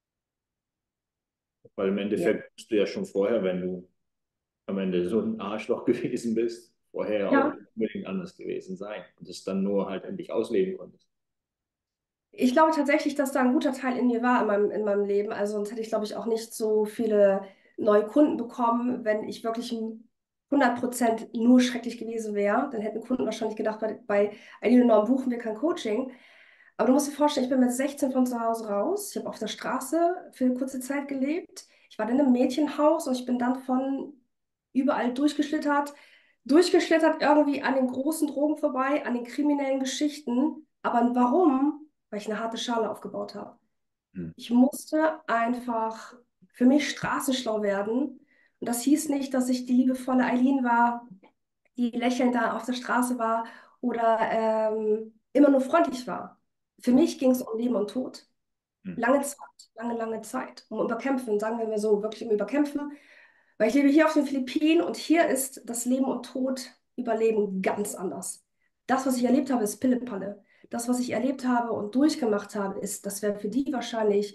Weil im Ja. Endeffekt bist du ja schon vorher, wenn du am Ende so ein Arschloch gewesen bist, vorher auch Ja. nicht unbedingt anders gewesen sein und es dann nur halt endlich ausleben konntest. Ich glaube tatsächlich, dass da ein guter Teil in mir war in meinem, in meinem Leben. Also sonst hätte ich, glaube ich, auch nicht so viele neue Kunden bekommen, wenn ich wirklich ein hundert Prozent nur schrecklich gewesen wäre. Dann hätten Kunden wahrscheinlich gedacht, bei, bei Aline Norm buchen wir kein Coaching. Aber du musst dir vorstellen, ich bin mit sechzehn von zu Hause raus. Ich habe auf der Straße für eine kurze Zeit gelebt. Ich war dann im Mädchenhaus und ich bin dann von überall durchgeschlittert, durchgeschlittert irgendwie an den großen Drogen vorbei, an den kriminellen Geschichten. Aber warum? Weil ich eine harte Schale aufgebaut habe. Hm. Ich musste einfach für mich straßenschlau werden. Und das hieß nicht, dass ich die liebevolle Eileen war, die lächelnd da auf der Straße war oder ähm, immer nur freundlich war. Für mich ging es um Leben und Tod. Hm. Lange Zeit, lange, lange Zeit. Um Überkämpfen, sagen wir mal so, wirklich um Überkämpfen. Weil ich lebe hier auf den Philippinen und hier ist das Leben und Tod, Überleben ganz anders. Das, was ich erlebt habe, ist Pillepalle. Das, was ich erlebt habe und durchgemacht habe, ist, das wäre für die wahrscheinlich,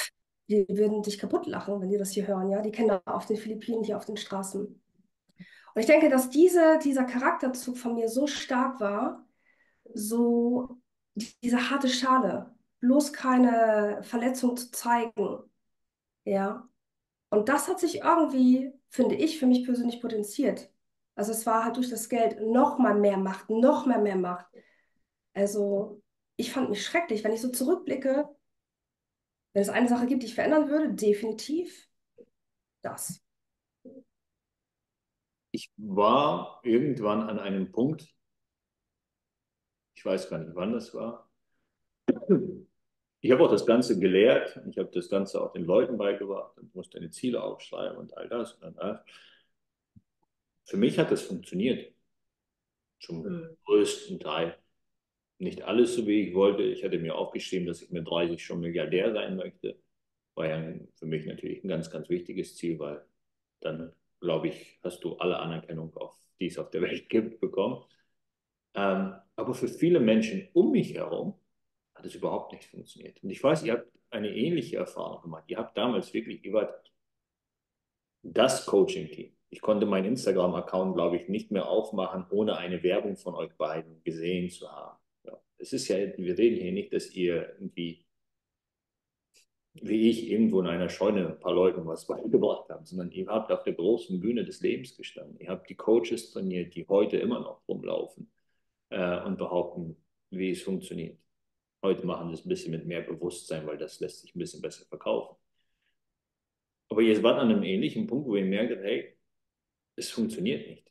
die würden dich kaputt lachen, wenn die das hier hören, ja. Die kennen da auf den Philippinen, hier auf den Straßen. Und ich denke, dass diese, dieser Charakterzug von mir so stark war, so die- diese harte Schale, bloß keine Verletzung zu zeigen, ja. Und das hat sich irgendwie, finde ich, für mich persönlich potenziert. Also es war halt durch das Geld noch mal mehr Macht, noch mal mehr Macht. Also ich fand mich schrecklich, wenn ich so zurückblicke, wenn es eine Sache gibt, die ich verändern würde, definitiv das. Ich war irgendwann an einem Punkt, ich weiß gar nicht, wann das war. Ich habe auch das Ganze gelehrt. Ich habe das Ganze auch den Leuten beigebracht und musste deine Ziele aufschreiben und all das und all das. Für mich hat das funktioniert, zum Mhm. größten Teil. Nicht alles so, wie ich wollte. Ich hatte mir aufgeschrieben, dass ich mit dreißig schon Milliardär sein möchte. War ja für mich natürlich ein ganz, ganz wichtiges Ziel, weil dann, glaube ich, hast du alle Anerkennung, auf, die es auf der Welt gibt, bekommen. Ähm, aber für viele Menschen um mich herum hat es überhaupt nicht funktioniert. Und ich weiß, ihr habt eine ähnliche Erfahrung gemacht. Ihr habt damals wirklich, ihr wart das Coaching-Team. Ich konnte meinen Instagram-Account, glaube ich, nicht mehr aufmachen, ohne eine Werbung von euch beiden gesehen zu haben. Ja. Es ist ja, wir reden hier nicht, dass ihr irgendwie, wie ich, irgendwo in einer Scheune ein paar Leuten was beigebracht habt, sondern ihr habt auf der großen Bühne des Lebens gestanden. Ihr habt die Coaches trainiert, die heute immer noch rumlaufen äh, und behaupten, wie es funktioniert. Heute machen sie es ein bisschen mit mehr Bewusstsein, weil das lässt sich ein bisschen besser verkaufen. Aber ihr wart an einem ähnlichen Punkt, wo ihr merkt, hey, es funktioniert nicht.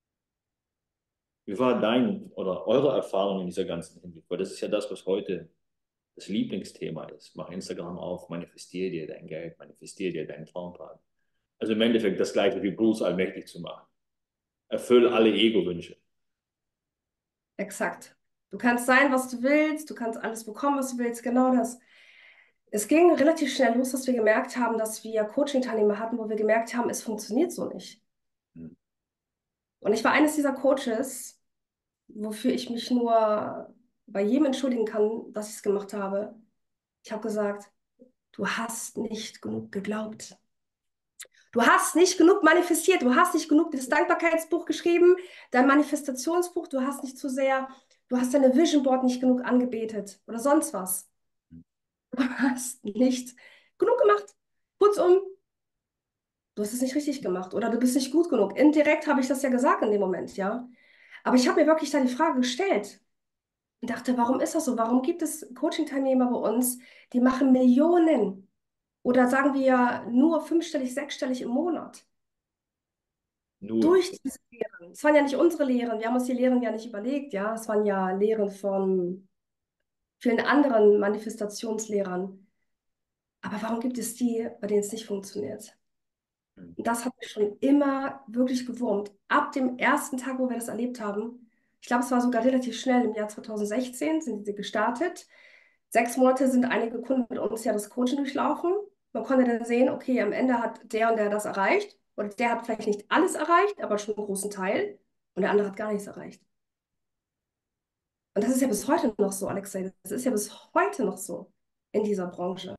Wie war dein oder eure Erfahrung in dieser ganzen Hinsicht? Weil das ist ja das, was heute das Lieblingsthema ist. Mach Instagram auf, manifestier dir dein Geld, manifestier dir deinen Traumplan. Also im Endeffekt das gleiche wie Bruce allmächtig zu machen. Erfüll alle Ego-Wünsche. Exakt. Du kannst sein, was du willst, du kannst alles bekommen, was du willst, genau das. Es ging relativ schnell los, dass wir gemerkt haben, dass wir Coaching-Teilnehmer hatten, wo wir gemerkt haben, es funktioniert so nicht. Hm. Und ich war eines dieser Coaches, wofür ich mich nur bei jedem entschuldigen kann, dass ich es gemacht habe. Ich habe gesagt, du hast nicht genug geglaubt. Du hast nicht genug manifestiert, du hast nicht genug das Dankbarkeitsbuch geschrieben, dein Manifestationsbuch, du hast nicht zu sehr, du hast deine Vision Board nicht genug angebetet oder sonst was. Du hast nicht genug gemacht. Kurzum, du hast es nicht richtig gemacht oder du bist nicht gut genug. Indirekt habe ich das ja gesagt in dem Moment, ja. Aber ich habe mir wirklich da die Frage gestellt und dachte, warum ist das so? Warum gibt es Coaching-Teilnehmer bei uns, die machen Millionen oder sagen wir nur fünfstellig, sechsstellig im Monat? Nur. Durch diese Lehren. Es waren ja nicht unsere Lehren, wir haben uns die Lehren ja nicht überlegt, ja. Es waren ja Lehren von vielen anderen Manifestationslehrern. Aber warum gibt es die, bei denen es nicht funktioniert? Hm. Und das hat mich schon immer wirklich gewurmt. Ab dem ersten Tag, wo wir das erlebt haben, ich glaube, es war sogar relativ schnell, im Jahr zwanzig sechzehn sind sie gestartet. Sechs Monate sind einige Kunden mit uns ja das Coaching durchlaufen. Man konnte dann sehen, okay, am Ende hat der und der das erreicht. Oder der hat vielleicht nicht alles erreicht, aber schon einen großen Teil. Und der andere hat gar nichts erreicht. Und das ist ja bis heute noch so, Alexei. Das ist ja bis heute noch so in dieser Branche.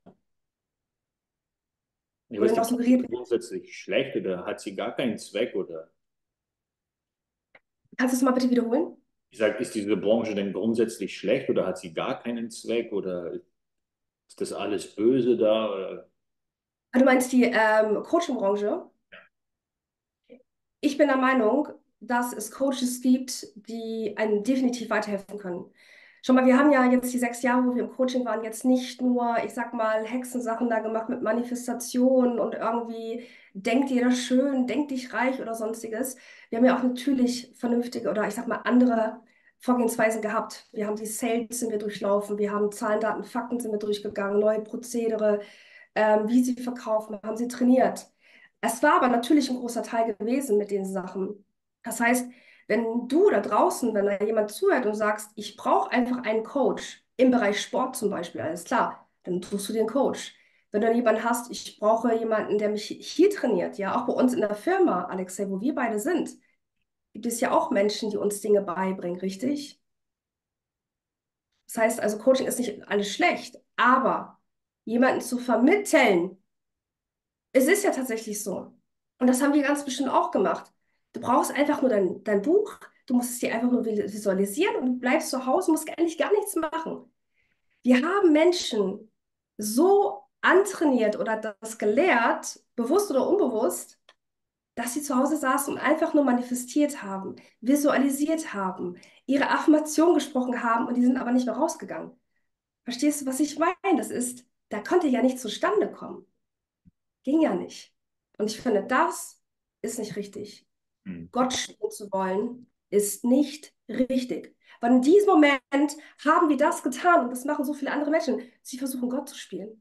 Ja, Wo aber ist dann die auch suggeriert wird, grundsätzlich schlecht oder hat sie gar keinen Zweck? Oder kannst du es mal bitte wiederholen? ich sage, ist diese Branche denn grundsätzlich schlecht oder hat sie gar keinen Zweck? Oder ist das alles böse da? Oder? Ah, du meinst die ähm, Coaching-Branche? Ich bin der Meinung, dass es Coaches gibt, die einem definitiv weiterhelfen können. Schon mal, wir haben ja jetzt die sechs Jahre, wo wir im Coaching waren, jetzt nicht nur, ich sag mal, Hexensachen da gemacht mit Manifestation und irgendwie denk dir das schön, denk dich reich oder sonstiges. Wir haben ja auch natürlich vernünftige oder ich sag mal andere Vorgehensweisen gehabt. Wir haben die Sales sind wir durchlaufen, wir haben Zahlen, Daten, Fakten sind wir durchgegangen, neue Prozedere, ähm, wie sie verkaufen, haben sie trainiert. Es war aber natürlich ein großer Teil gewesen mit den Sachen. Das heißt, wenn du da draußen, wenn da jemand zuhört und sagst, ich brauche einfach einen Coach im Bereich Sport zum Beispiel, alles klar, dann tust du den Coach. Wenn du jemanden hast, ich brauche jemanden, der mich hier trainiert, ja, auch bei uns in der Firma, Alexei, wo wir beide sind, gibt es ja auch Menschen, die uns Dinge beibringen, richtig? Das heißt also, Coaching ist nicht alles schlecht, aber jemanden zu vermitteln, es ist ja tatsächlich so. Und das haben wir ganz bestimmt auch gemacht. Du brauchst einfach nur dein, dein Buch, du musst es dir einfach nur visualisieren und du bleibst zu Hause, musst eigentlich gar nichts machen. Wir haben Menschen so antrainiert oder das gelehrt, bewusst oder unbewusst, dass sie zu Hause saßen und einfach nur manifestiert haben, visualisiert haben, ihre Affirmation gesprochen haben und die sind aber nicht mehr rausgegangen. Verstehst du, was ich meine? Das ist, da konnte ja nicht zustande kommen. Ging ja nicht. Und ich finde, das ist nicht richtig. Hm. Gott spielen zu wollen, ist nicht richtig. Weil in diesem Moment haben wir das getan und das machen so viele andere Menschen. Sie versuchen Gott zu spielen.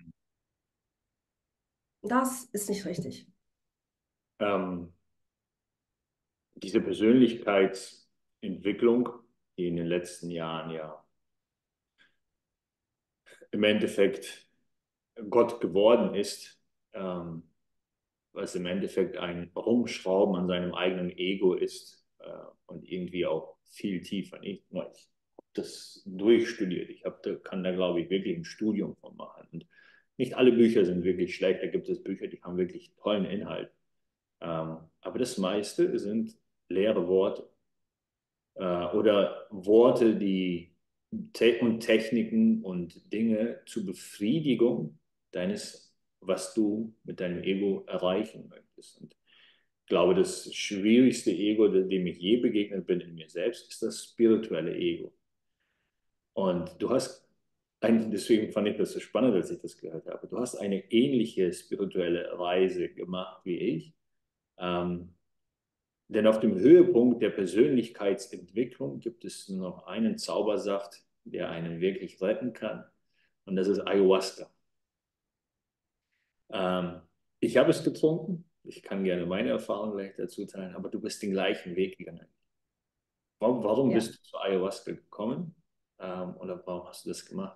Das ist nicht richtig. Ähm, diese Persönlichkeitsentwicklung, die in den letzten Jahren ja im Endeffekt Gott geworden ist, ähm, was im Endeffekt ein Rumschrauben an seinem eigenen Ego ist äh, und irgendwie auch viel tiefer. Ich, ich habe das durchstudiert. Ich hab, da, kann da, glaube ich, wirklich ein Studium von machen. Und nicht alle Bücher sind wirklich schlecht. Da gibt es Bücher, die haben wirklich tollen Inhalt. Ähm, aber das meiste sind leere Worte äh, oder Worte, die te und Techniken und Dinge zur Befriedigung deines, was du mit deinem Ego erreichen möchtest. Und ich glaube, das schwierigste Ego, dem ich je begegnet bin in mir selbst, ist das spirituelle Ego. Und du hast, ein, deswegen fand ich das so spannend, als ich das gehört habe, du hast eine ähnliche spirituelle Reise gemacht wie ich. Ähm, Denn auf dem Höhepunkt der Persönlichkeitsentwicklung gibt es nur noch einen Zaubersaft, der einen wirklich retten kann. Und das ist Ayahuasca. Ähm, ich habe es getrunken. Ich kann gerne meine Erfahrung gleich dazu teilen, aber du bist den gleichen Weg gegangen. Warum, warum Ja. bist du zu Ayahuasca gekommen? Ähm, oder warum hast du das gemacht?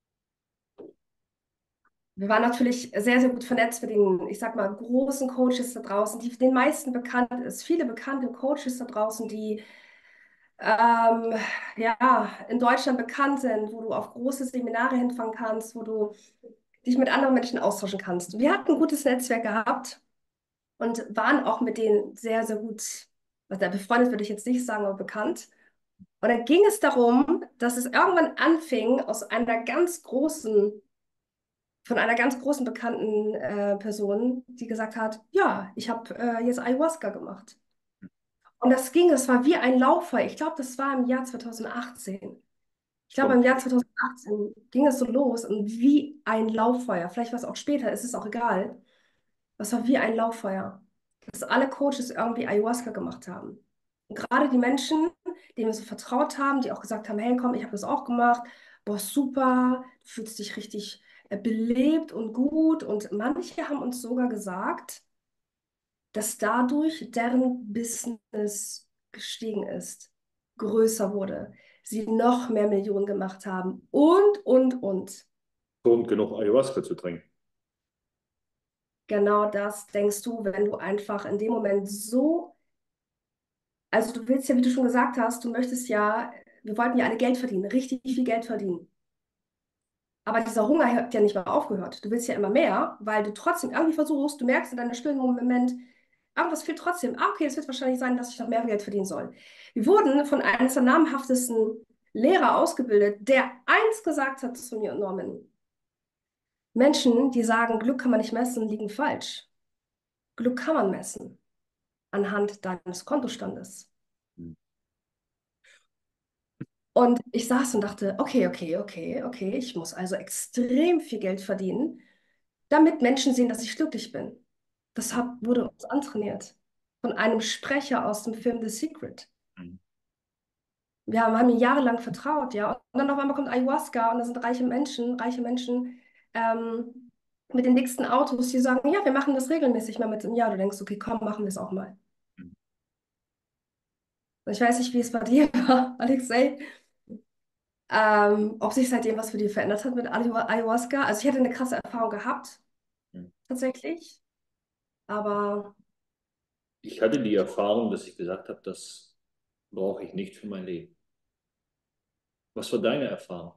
Wir waren natürlich sehr, sehr gut vernetzt mit den, ich sag mal, großen Coaches da draußen, die den meisten bekannt ist. Viele bekannte Coaches da draußen, die ähm, ja, in Deutschland bekannt sind, wo du auf große Seminare hinfahren kannst, wo du dich mit anderen Menschen austauschen kannst. Wir hatten ein gutes Netzwerk gehabt und waren auch mit denen sehr, sehr gut, also befreundet würde ich jetzt nicht sagen, aber bekannt. Und dann ging es darum, dass es irgendwann anfing, aus einer ganz großen, von einer ganz großen bekannten äh, Person, die gesagt hat, ja, ich habe äh, jetzt Ayahuasca gemacht. Und das ging, das war wie ein Laufer. Ich glaube, das war im Jahr zweitausendachtzehn. Ich glaube, im Und Jahr zweitausendachtzehn ging es so los und wie ein Lauffeuer. Vielleicht war es auch später, es ist auch egal. Das war wie ein Lauffeuer, dass alle Coaches irgendwie Ayahuasca gemacht haben. Und gerade die Menschen, denen wir so vertraut haben, die auch gesagt haben, hey, komm, ich habe das auch gemacht, boah, super, du fühlst dich richtig äh, belebt und gut. Und manche haben uns sogar gesagt, dass dadurch deren Business gestiegen ist, größer wurde, sie noch mehr Millionen gemacht haben und, und, und. Grund genug, Ayahuasca zu trinken. Genau das denkst du, wenn du einfach in dem Moment so, also du willst ja, wie du schon gesagt hast, du möchtest ja, wir wollten ja alle Geld verdienen, richtig viel Geld verdienen. Aber dieser Hunger hat ja nicht mal aufgehört. Du willst ja immer mehr, weil du trotzdem irgendwie versuchst, du merkst in deinem stillen Moment, irgendwas fehlt trotzdem. Ah, okay, es wird wahrscheinlich sein, dass ich noch mehr Geld verdienen soll. Wir wurden von einem der namhaftesten Lehrer ausgebildet, der eins gesagt hat zu mir und Norman. Menschen, die sagen, Glück kann man nicht messen, liegen falsch. Glück kann man messen anhand deines Kontostandes. Und ich saß und dachte, okay, okay, okay, okay, ich muss also extrem viel Geld verdienen, damit Menschen sehen, dass ich glücklich bin. Das hat, wurde uns antrainiert von einem Sprecher aus dem Film The Secret. Wir haben, haben ihm jahrelang vertraut, ja. Und dann auf einmal kommt Ayahuasca und da sind reiche Menschen, reiche Menschen ähm, mit den dicksten Autos, die sagen, ja, wir machen das regelmäßig mal mit. Ja, du denkst, okay, komm, machen wir es auch mal. Und ich weiß nicht, wie es bei dir war, Alexei. Ähm, ob sich seitdem was für dich verändert hat mit Ayahu- Ayahuasca. Also ich hatte eine krasse Erfahrung gehabt, tatsächlich. Aber Ich hatte die Erfahrung, dass ich gesagt habe, das brauche ich nicht für mein Leben. Was war deine Erfahrung?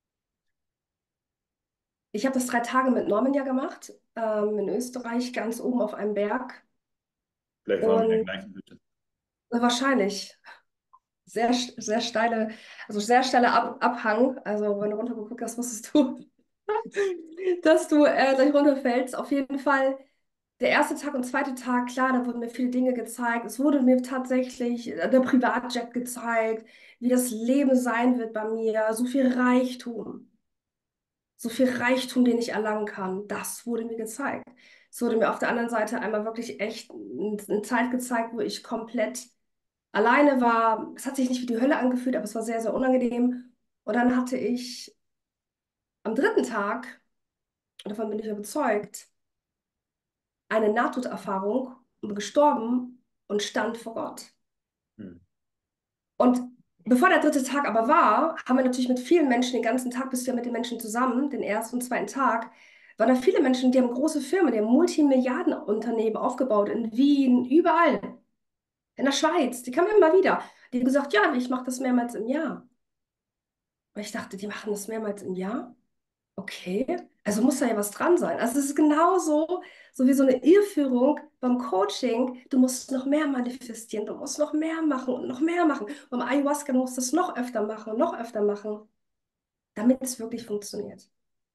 ich habe das drei Tage mit Norman ja gemacht, ähm, in Österreich, ganz oben auf einem Berg. Vielleicht waren wir in der Und gleichen Hütte. wahrscheinlich sehr, sehr steile, also sehr steiler Ab Abhang. Also wenn du runtergeguckt hast, wusstest du, dass du äh, gleich runterfällst. Auf jeden Fall der erste Tag und zweite Tag, klar, da wurden mir viele Dinge gezeigt. Es wurde mir tatsächlich äh, der Privatjet gezeigt, wie das Leben sein wird bei mir. So viel Reichtum, so viel Reichtum, den ich erlangen kann. Das wurde mir gezeigt. Es wurde mir auf der anderen Seite einmal wirklich echt eine Zeit gezeigt, wo ich komplett alleine war. Es hat sich nicht wie die Hölle angefühlt, aber es war sehr, sehr unangenehm. Und dann hatte ich am dritten Tag, und davon bin ich überzeugt, eine Nahtoderfahrung und bin gestorben und stand vor Gott. Hm. Und bevor der dritte Tag aber war, haben wir natürlich mit vielen Menschen den ganzen Tag, bist du ja mit den Menschen zusammen, den ersten und zweiten Tag, waren da viele Menschen, die haben große Firmen, die haben Multimilliardenunternehmen aufgebaut in Wien, überall, in der Schweiz. Die kamen immer wieder. Die haben gesagt, ja, ich mache das mehrmals im Jahr. Und ich dachte, die machen das mehrmals im Jahr? Okay, also muss da ja was dran sein. Also es ist genauso so wie so eine Irrführung beim Coaching. Du musst noch mehr manifestieren, du musst noch mehr machen und noch mehr machen. Beim Ayahuasca, du musst das noch öfter machen und noch öfter machen, damit es wirklich funktioniert.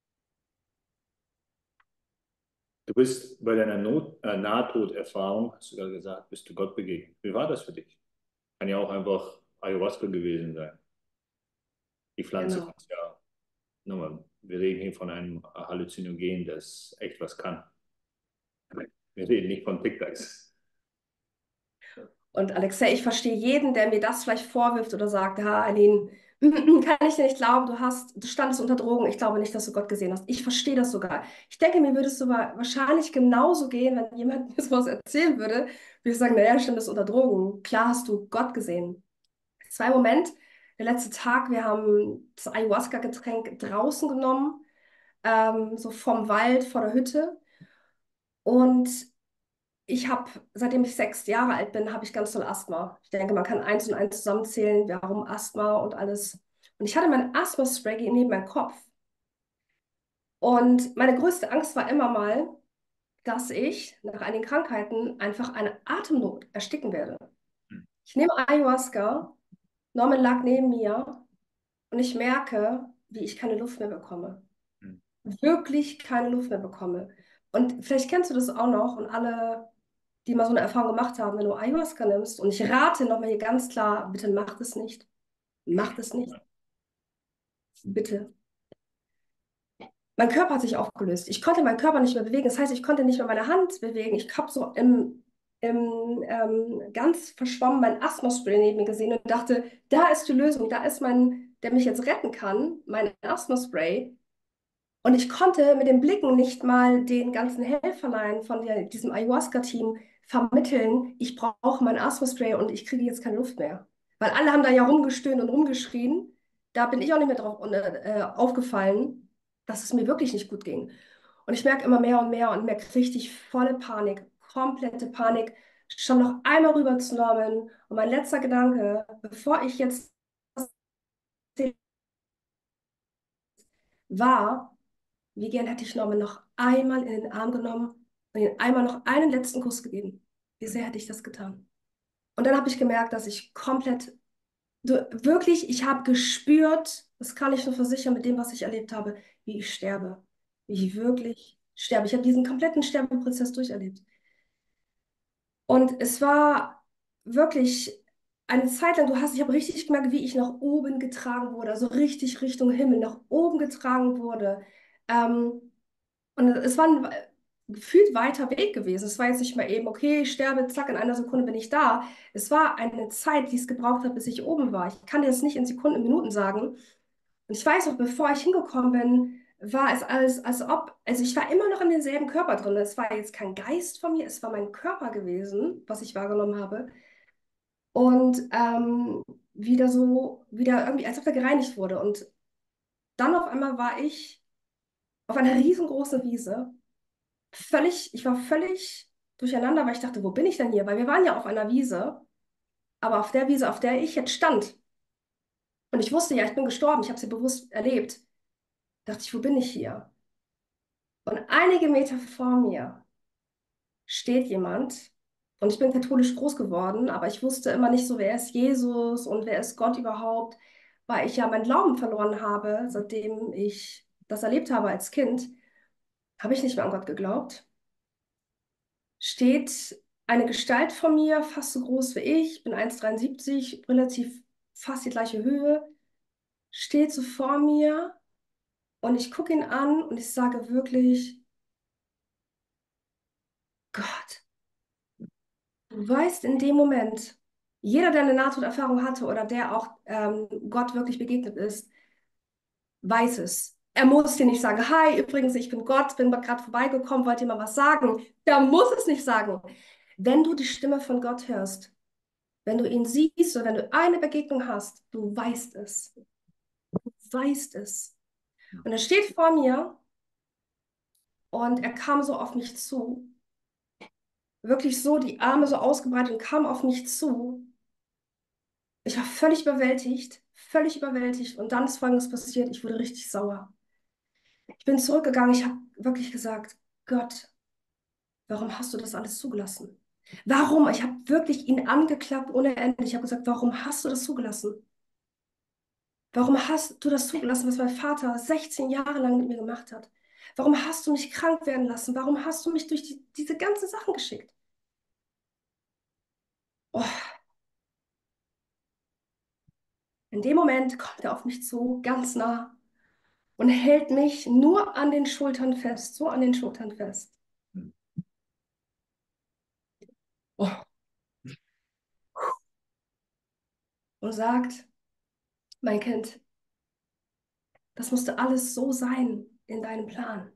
Du bist bei deiner Not, äh, Nahtoderfahrung, hast du gerade gesagt, bist du Gott begegnet. Wie war das für dich? Kann ja auch einfach Ayahuasca gewesen sein. Die Pflanze kann Genau. es ja, nochmal, wir reden hier von einem Halluzinogen, das echt was kann. Wir reden nicht von Tic Tacs. Und Alexei, ich verstehe jeden, der mir das vielleicht vorwirft oder sagt, ha, Aline, kann ich dir nicht glauben, du hast, du standest unter Drogen. Ich glaube nicht, dass du Gott gesehen hast. Ich verstehe das sogar. Ich denke, mir würde es sogar wahrscheinlich genauso gehen, wenn jemand mir sowas erzählen würde, würde ich sagen, naja, standest unter Drogen. Klar hast du Gott gesehen. Es war im Moment, der letzte Tag, wir haben das Ayahuasca-Getränk draußen genommen, ähm, so vom Wald, vor der Hütte. Und ich habe, seitdem ich sechs Jahre alt bin, habe ich ganz doll Asthma. Ich denke, man kann eins und eins zusammenzählen, warum Asthma und alles. Und ich hatte mein Asthma-Spray neben meinem Kopf. Und meine größte Angst war immer mal, dass ich nach einigen Krankheiten einfach eine Atemnot ersticken werde. Ich nehme Ayahuasca, Norman lag neben mir und ich merke, wie ich keine Luft mehr bekomme. Wirklich keine Luft mehr bekomme. Und vielleicht kennst du das auch noch und alle, die mal so eine Erfahrung gemacht haben, wenn du Ayahuasca nimmst, und ich rate nochmal hier ganz klar, bitte macht es nicht. Macht es nicht. Bitte. Mein Körper hat sich aufgelöst. Ich konnte meinen Körper nicht mehr bewegen. Das heißt, ich konnte nicht mehr meine Hand bewegen. Ich habe so im, im ähm, ganz verschwommen mein Asthma-Spray neben mir gesehen und dachte, da ist die Lösung, da ist mein, der mich jetzt retten kann, mein Asthma-Spray. Und ich konnte mit den Blicken nicht mal den ganzen Helferlein von der, diesem Ayahuasca-Team vermitteln, ich brauche mein Asthma-Spray und ich kriege jetzt keine Luft mehr. Weil alle haben da ja rumgestöhnt und rumgeschrien. Da bin ich auch nicht mehr drauf äh, aufgefallen, dass es mir wirklich nicht gut ging. Und ich merke immer mehr und mehr und merke richtig volle Panik, komplette Panik. Ich schaue noch einmal rüber zu Norman und mein letzter Gedanke, bevor ich jetzt war, wie gern hätte ich Norman noch einmal in den Arm genommen und ihm einmal noch einen letzten Kuss gegeben. Wie sehr hätte ich das getan? Und dann habe ich gemerkt, dass ich komplett, du, wirklich, ich habe gespürt, das kann ich nur versichern mit dem, was ich erlebt habe, wie ich sterbe. Wie ich wirklich sterbe. Ich habe diesen kompletten Sterbeprozess durcherlebt. Und es war wirklich eine Zeit lang, du hast, ich habe richtig gemerkt, wie ich nach oben getragen wurde, also richtig Richtung Himmel, nach oben getragen wurde. Ähm, und es war ein gefühlt weiter Weg gewesen. Es war jetzt nicht mal eben, okay, ich sterbe, zack, in einer Sekunde bin ich da. Es war eine Zeit, die es gebraucht hat, bis ich oben war. Ich kann dir das nicht in Sekunden, Minuten sagen. Und ich weiß auch, bevor ich hingekommen bin, war es alles, als ob, also ich war immer noch in demselben Körper drin. Es war jetzt kein Geist von mir, es war mein Körper gewesen, was ich wahrgenommen habe. Und ähm, wieder so, wieder irgendwie, als ob er gereinigt wurde. Und dann auf einmal war ich auf einer riesengroßen Wiese. Völlig, ich war völlig durcheinander, weil ich dachte, wo bin ich denn hier? Weil wir waren ja auf einer Wiese, aber auf der Wiese, auf der ich jetzt stand. Und ich wusste ja, ich bin gestorben, ich habe sie bewusst erlebt. Dachte ich, wo bin ich hier? Und einige Meter vor mir steht jemand Und ich bin katholisch groß geworden, aber ich wusste immer nicht so, wer ist Jesus und wer ist Gott überhaupt, weil ich ja meinen Glauben verloren habe, seitdem ich das erlebt habe als Kind, habe ich nicht mehr an Gott geglaubt. Steht eine Gestalt vor mir, fast so groß wie ich, bin eins Komma dreiundsiebzig, relativ fast die gleiche Höhe, steht so vor mir und ich gucke ihn an und ich sage wirklich, Gott, du weißt in dem Moment, jeder, der eine Nahtoderfahrung hatte oder der auch ähm, Gott wirklich begegnet ist, weiß es. Er muss dir nicht sagen, hi, übrigens, ich bin Gott, bin gerade vorbeigekommen, wollt ihr mal was sagen? Der muss es nicht sagen. Wenn du die Stimme von Gott hörst, wenn du ihn siehst oder wenn du eine Begegnung hast, du weißt es. Du weißt es. Und er steht vor mir und er kam so auf mich zu. Wirklich so, die Arme so ausgebreitet und kam auf mich zu. Ich war völlig überwältigt, völlig überwältigt. Und dann ist Folgendes passiert. Ich wurde richtig sauer. Ich bin zurückgegangen. Ich habe wirklich gesagt, Gott, warum hast du das alles zugelassen? Warum? Ich habe wirklich ihn angeklagt ohne Ende. Ich habe gesagt, warum hast du das zugelassen? Warum hast du das zugelassen, was mein Vater sechzehn Jahre lang mit mir gemacht hat? Warum hast du mich krank werden lassen? Warum hast du mich durch die, diese ganzen Sachen geschickt? Oh, in dem Moment kommt er auf mich zu, ganz nah, und hält mich nur an den Schultern fest, so an den Schultern fest. Oh, und sagt, mein Kind, das musste alles so sein in deinem Plan.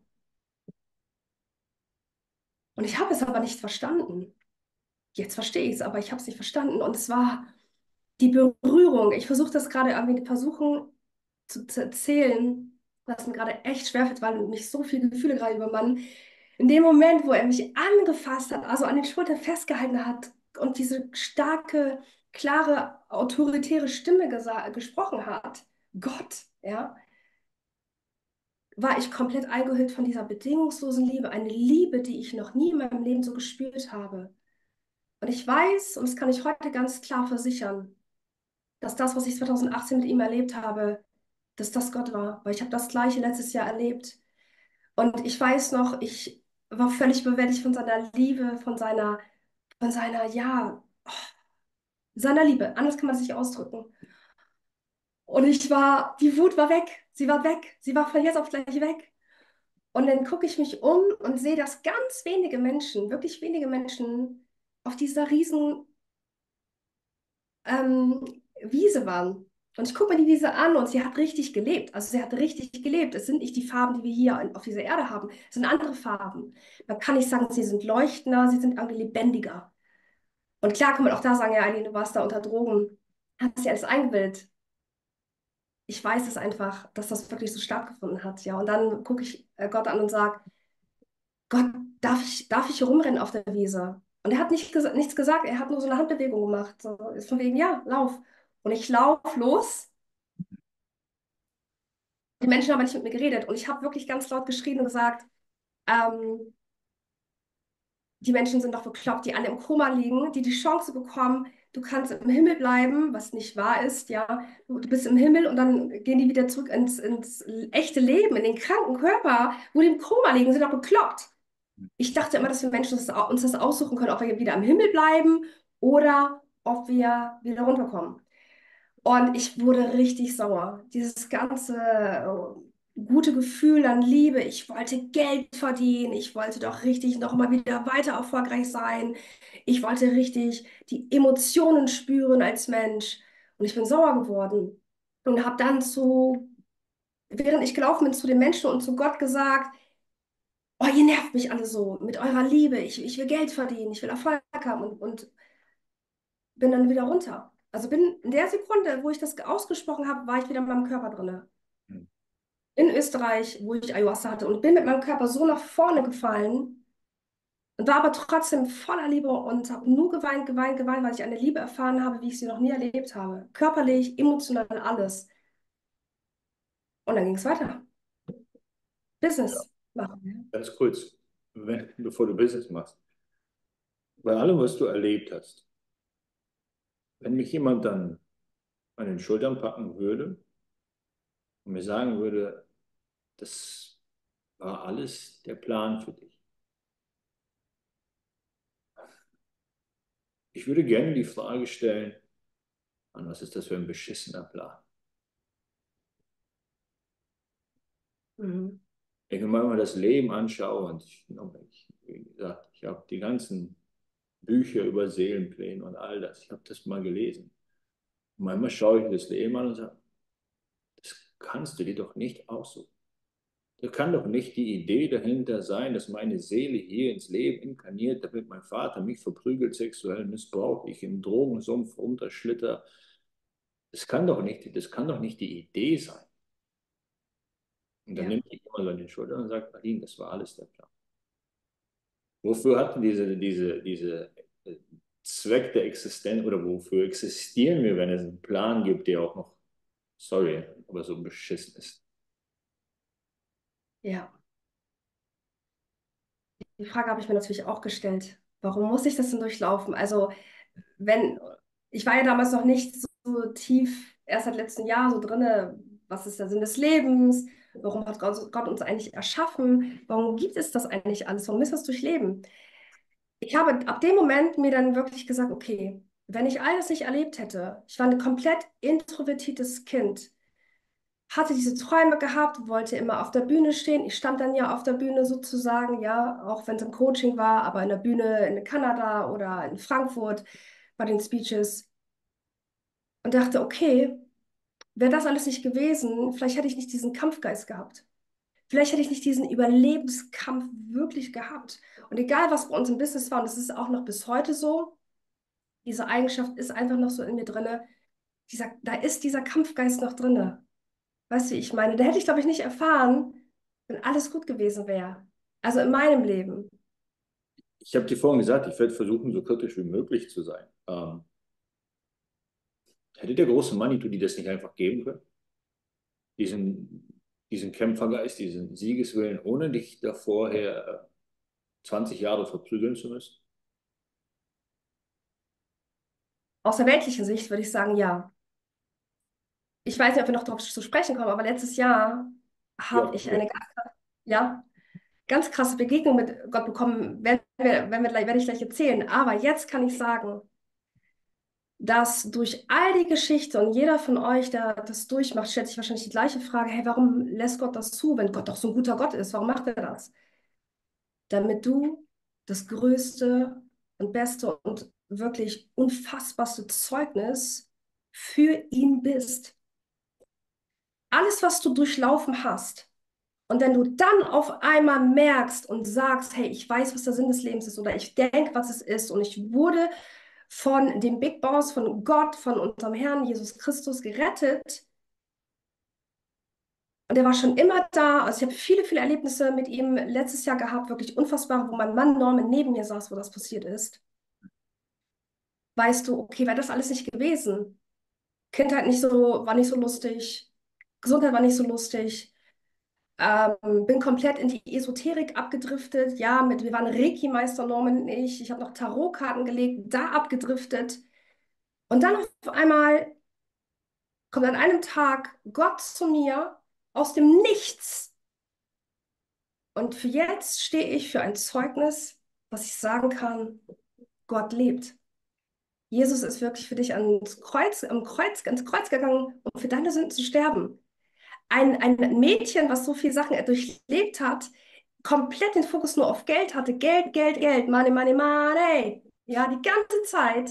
Und ich habe es aber nicht verstanden. Jetzt verstehe ich es, aber ich habe es nicht verstanden. Und es war die Berührung. Ich versuche das gerade irgendwie versuchen zu, zu erzählen, was mir gerade echt schwerfällt, weil mich so viele Gefühle gerade übermannen. In dem Moment, wo er mich angefasst hat, also an den Schultern festgehalten hat und diese starke, klare, autoritäre Stimme gesa- gesprochen hat, Gott, ja, war ich komplett eingehüllt von dieser bedingungslosen Liebe, eine Liebe, die ich noch nie in meinem Leben so gespürt habe. Und ich weiß, und das kann ich heute ganz klar versichern, dass das, was ich zwanzig achtzehn mit ihm erlebt habe, dass das Gott war, weil ich habe das Gleiche letztes Jahr erlebt. Und ich weiß noch, ich war völlig überwältigt von seiner Liebe, von seiner, von seiner, ja, seiner Liebe. Anders kann man es nicht ausdrücken. Und ich war, die Wut war weg. Sie war weg. Sie war von jetzt auf gleich weg. Und dann gucke ich mich um und sehe, dass ganz wenige Menschen, wirklich wenige Menschen auf dieser riesen ähm, Wiese waren. Und ich gucke mir die Wiese an und sie hat richtig gelebt. Also sie hat richtig gelebt. Es sind nicht die Farben, die wir hier auf dieser Erde haben. Es sind andere Farben. Man kann nicht sagen, sie sind leuchtender, sie sind irgendwie lebendiger. Und klar kann man auch da sagen, ja, Aline, du warst da unter Drogen. Hast dir alles eingebildet. Ich weiß es einfach, dass das wirklich so stattgefunden hat. Ja, und dann gucke ich äh, Gott an und sage, Gott, darf ich, darf ich hier rumrennen auf der Wiese? Und er hat nicht ges nichts gesagt, er hat nur so eine Handbewegung gemacht. So, ist von wegen, ja, lauf. Und ich laufe los. Die Menschen haben nicht mit mir geredet. Und ich habe wirklich ganz laut geschrien und gesagt, ähm, die Menschen sind doch bekloppt, die alle im Koma liegen, die die Chance bekommen, du kannst im Himmel bleiben, was nicht wahr ist, ja. Du, du bist im Himmel und dann gehen die wieder zurück ins, ins echte Leben, in den kranken Körper, wo die im Koma liegen, sind doch bekloppt. Ich dachte immer, dass wir Menschen das, uns das aussuchen können, ob wir wieder am Himmel bleiben oder ob wir wieder runterkommen. Und ich wurde richtig sauer. Dieses ganze äh, gute Gefühl an Liebe. Ich wollte Geld verdienen. Ich wollte doch richtig nochmal wieder weiter erfolgreich sein. Ich wollte richtig die Emotionen spüren als Mensch. Und ich bin sauer geworden. Und habe dann zu, während ich gelaufen bin, zu den Menschen und zu Gott gesagt, oh, ihr nervt mich alle so mit eurer Liebe. Ich, ich will Geld verdienen. Ich will Erfolg haben. Und, und bin dann wieder runter. Also bin in der Sekunde, wo ich das ausgesprochen habe, war ich wieder in meinem Körper drin. In Österreich, wo ich Ayahuasca hatte und bin mit meinem Körper so nach vorne gefallen und war aber trotzdem voller Liebe und habe nur geweint, geweint, geweint, weil ich eine Liebe erfahren habe, wie ich sie noch nie erlebt habe. Körperlich, emotional, alles. Und dann ging es weiter. Ja, Business machen. ganz kurz, wenn, bevor du Business machst. bei allem, was du erlebt hast, wenn mich jemand dann an den Schultern packen würde und mir sagen würde, das war alles der Plan für dich. Ich würde gerne die Frage stellen, Mann, was ist das für ein beschissener Plan? Mhm. Ich mir mal das Leben anschaue und ich, wie gesagt, ich habe die ganzen Bücher über Seelenpläne und all das, ich habe das mal gelesen. Und manchmal schaue ich das Leben an und sage, das kannst du dir doch nicht aussuchen. Da kann doch nicht die Idee dahinter sein, dass meine Seele hier ins Leben inkarniert, damit mein Vater mich verprügelt, sexuell missbraucht, ich im Drogensumpf runterschlitter. Das kann doch nicht, das kann doch nicht die Idee sein. Und dann Ja. nimmt sich jemand an den Schultern und sagt, Nadine, das war alles der Plan. Wofür hatten diese, diese, diese äh, Zweck der Existenz oder wofür existieren wir, wenn es einen Plan gibt, der auch noch, sorry, aber so beschissen ist? Ja. Die Frage habe ich mir natürlich auch gestellt. Warum muss ich das denn durchlaufen? Also, wenn, ich war ja damals noch nicht so tief, erst seit letztem Jahr so drinne, was ist der Sinn des Lebens? Warum hat Gott, Gott uns eigentlich erschaffen? Warum gibt es das eigentlich alles? Warum müssen wir es durchleben? Ich habe ab dem Moment mir dann wirklich gesagt, okay, wenn ich all das nicht erlebt hätte, ich war ein komplett introvertiertes Kind, hatte diese Träume gehabt, wollte immer auf der Bühne stehen. Ich stand dann ja auf der Bühne sozusagen, ja, auch wenn es im Coaching war, aber in der Bühne in Kanada oder in Frankfurt bei den Speeches und dachte, okay, wäre das alles nicht gewesen, vielleicht hätte ich nicht diesen Kampfgeist gehabt. Vielleicht hätte ich nicht diesen Überlebenskampf wirklich gehabt. Und egal, was bei uns im Business war, und das ist auch noch bis heute so, diese Eigenschaft ist einfach noch so in mir drinne. Dieser, da ist dieser Kampfgeist noch drinne. Weißt du, wie ich meine? Da hätte ich, glaube ich, nicht erfahren, wenn alles gut gewesen wäre. Also in meinem Leben. Ich habe dir vorhin gesagt, ich werde versuchen, so kritisch wie möglich zu sein. Ähm, hätte der große Manitou dir das nicht einfach geben können? Diesen, diesen Kämpfergeist, diesen Siegeswillen, ohne dich da vorher äh, zwanzig Jahre verprügeln zu müssen? Aus der weltlichen Sicht würde ich sagen, ja. Ich weiß nicht, ob wir noch darauf zu sprechen kommen, aber letztes Jahr Ja, habe ich okay. eine ganz, ja, ganz krasse Begegnung mit Gott bekommen. Wenn wir, wenn wir gleich, werde ich gleich erzählen. Aber jetzt kann ich sagen, dass durch all die Geschichte und jeder von euch, der das durchmacht, stellt sich wahrscheinlich die gleiche Frage, hey, warum lässt Gott das zu, wenn Gott doch so ein guter Gott ist? Warum macht er das? Damit du das größte und beste und wirklich unfassbarste Zeugnis für ihn bist. Alles, was du durchlaufen hast. Und wenn du dann auf einmal merkst und sagst, hey, ich weiß, was der Sinn des Lebens ist oder ich denke, was es ist und ich wurde von dem Big Boss, von Gott, von unserem Herrn Jesus Christus gerettet und er war schon immer da. Also ich habe viele, viele Erlebnisse mit ihm letztes Jahr gehabt, wirklich unfassbar, wo mein Mann Norman neben mir saß, wo das passiert ist. Weißt du, okay, wäre das alles nicht gewesen. Kindheit nicht so, war nicht so lustig, Gesundheit war nicht so lustig. Ähm, bin komplett in die Esoterik abgedriftet. Ja, mit, wir waren Reiki-Meister, Norman und ich. Ich habe noch Tarotkarten gelegt, da abgedriftet. Und dann auf einmal kommt an einem Tag Gott zu mir aus dem Nichts. Und für jetzt stehe ich für ein Zeugnis, was ich sagen kann, Gott lebt. Jesus ist wirklich für dich ans Kreuz, am Kreuz, ans Kreuz gegangen, um für deine Sünden zu sterben. Ein, ein Mädchen, was so viele Sachen durchlebt hat, komplett den Fokus nur auf Geld hatte. Geld, Geld, Geld, Money, Money, Money. Ja, die ganze Zeit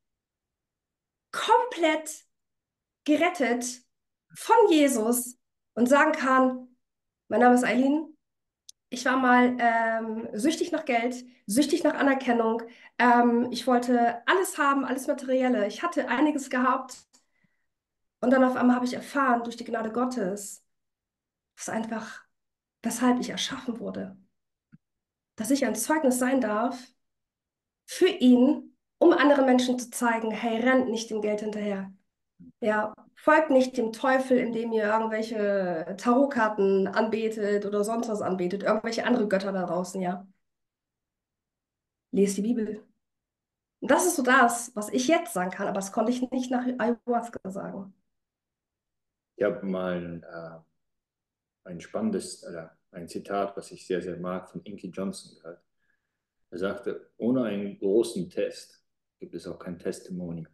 komplett gerettet von Jesus und sagen kann, mein Name ist Eileen, ich war mal ähm, süchtig nach Geld, süchtig nach Anerkennung. Ähm, ich wollte alles haben, alles Materielle. Ich hatte einiges gehabt und dann auf einmal habe ich erfahren, durch die Gnade Gottes, was einfach, weshalb ich erschaffen wurde. Dass ich ein Zeugnis sein darf für ihn, um anderen Menschen zu zeigen, hey, rennt nicht dem Geld hinterher. Ja, folgt nicht dem Teufel, indem ihr irgendwelche Tarotkarten anbetet oder sonst was anbetet, irgendwelche andere Götter da draußen, ja. Lest die Bibel. Und das ist so das, was ich jetzt sagen kann, aber das konnte ich nicht nach Ayahuasca sagen. Ich habe mal ein, äh, ein spannendes, oder ein Zitat, was ich sehr, sehr mag, von Inky Johnson gehört. Er sagte, ohne einen großen Test gibt es auch kein Testimonial.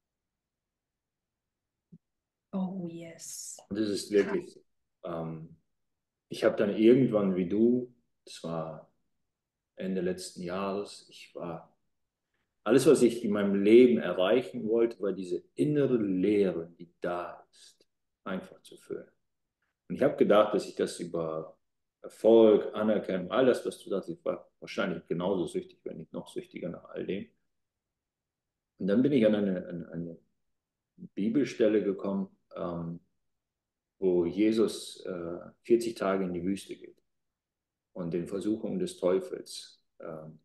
Oh, yes. Und das ist Krass. wirklich so. Ähm, ich habe dann irgendwann wie du, das war Ende letzten Jahres, ich war, alles, was ich in meinem Leben erreichen wollte, war diese innere Leere, die da ist, einfach zu füllen. Und ich habe gedacht, dass ich das über Erfolg, Anerkennung, all das, was du sagst, ich war wahrscheinlich genauso süchtig, wenn nicht noch süchtiger nach all dem. Und dann bin ich an eine, an eine Bibelstelle gekommen, ähm, wo Jesus äh, vierzig Tage in die Wüste geht und den Versuchungen des Teufels, ähm,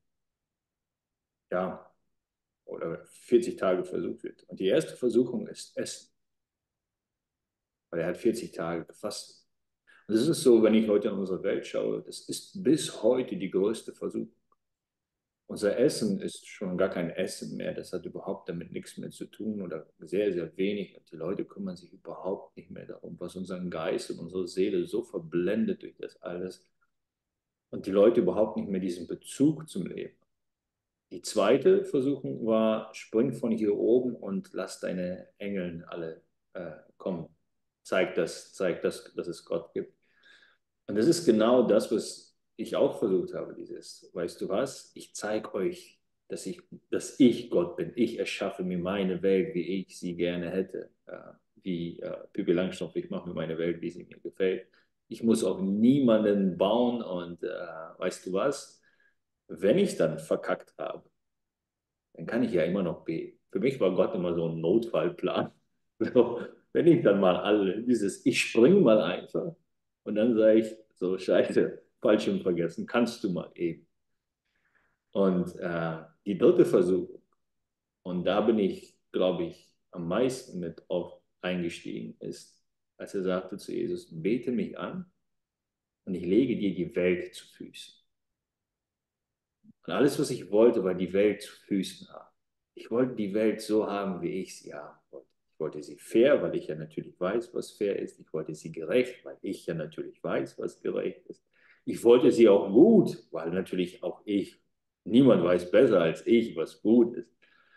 ja, oder vierzig Tage versucht wird. Und die erste Versuchung ist Essen, weil er hat vierzig Tage gefastet. Und das ist so, wenn ich heute in unsere Welt schaue, das ist bis heute die größte Versuchung. Unser Essen ist schon gar kein Essen mehr. Das hat überhaupt damit nichts mehr zu tun oder sehr, sehr wenig. Und die Leute kümmern sich überhaupt nicht mehr darum, was unseren Geist und unsere Seele so verblendet durch das alles. Und die Leute überhaupt nicht mehr diesen Bezug zum Leben. Die zweite Versuchung war, spring von hier oben und lass deine Engeln alle äh, kommen. Zeig das, zeig das, dass es Gott gibt. Und das ist genau das, was ich auch versucht habe, dieses, weißt du was, ich zeige euch, dass ich, dass ich Gott bin. Ich erschaffe mir meine Welt, wie ich sie gerne hätte. Äh, wie äh, Pippi Langstrumpf, ich mache mir meine Welt, wie sie mir gefällt. Ich muss auf niemanden bauen und äh, weißt du was, wenn ich es dann verkackt habe, dann kann ich ja immer noch beten. Für mich war Gott immer so ein Notfallplan. So, wenn ich dann mal alle, dieses, ich springe mal einfach und dann sage ich, so scheiße, Fallschirm vergessen, kannst du mal eben. Und äh, die dritte Versuchung, und da bin ich, glaube ich, am meisten mit auf eingestiegen, ist, als er sagte zu Jesus, bete mich an und ich lege dir die Welt zu Füßen. Und alles, was ich wollte, war die Welt zu Füßen haben. Ich wollte die Welt so haben, wie ich sie haben wollte. Ich wollte sie fair, weil ich ja natürlich weiß, was fair ist. Ich wollte sie gerecht, weil ich ja natürlich weiß, was gerecht ist. Ich wollte sie auch gut, weil natürlich auch ich, niemand weiß besser als ich, was gut ist.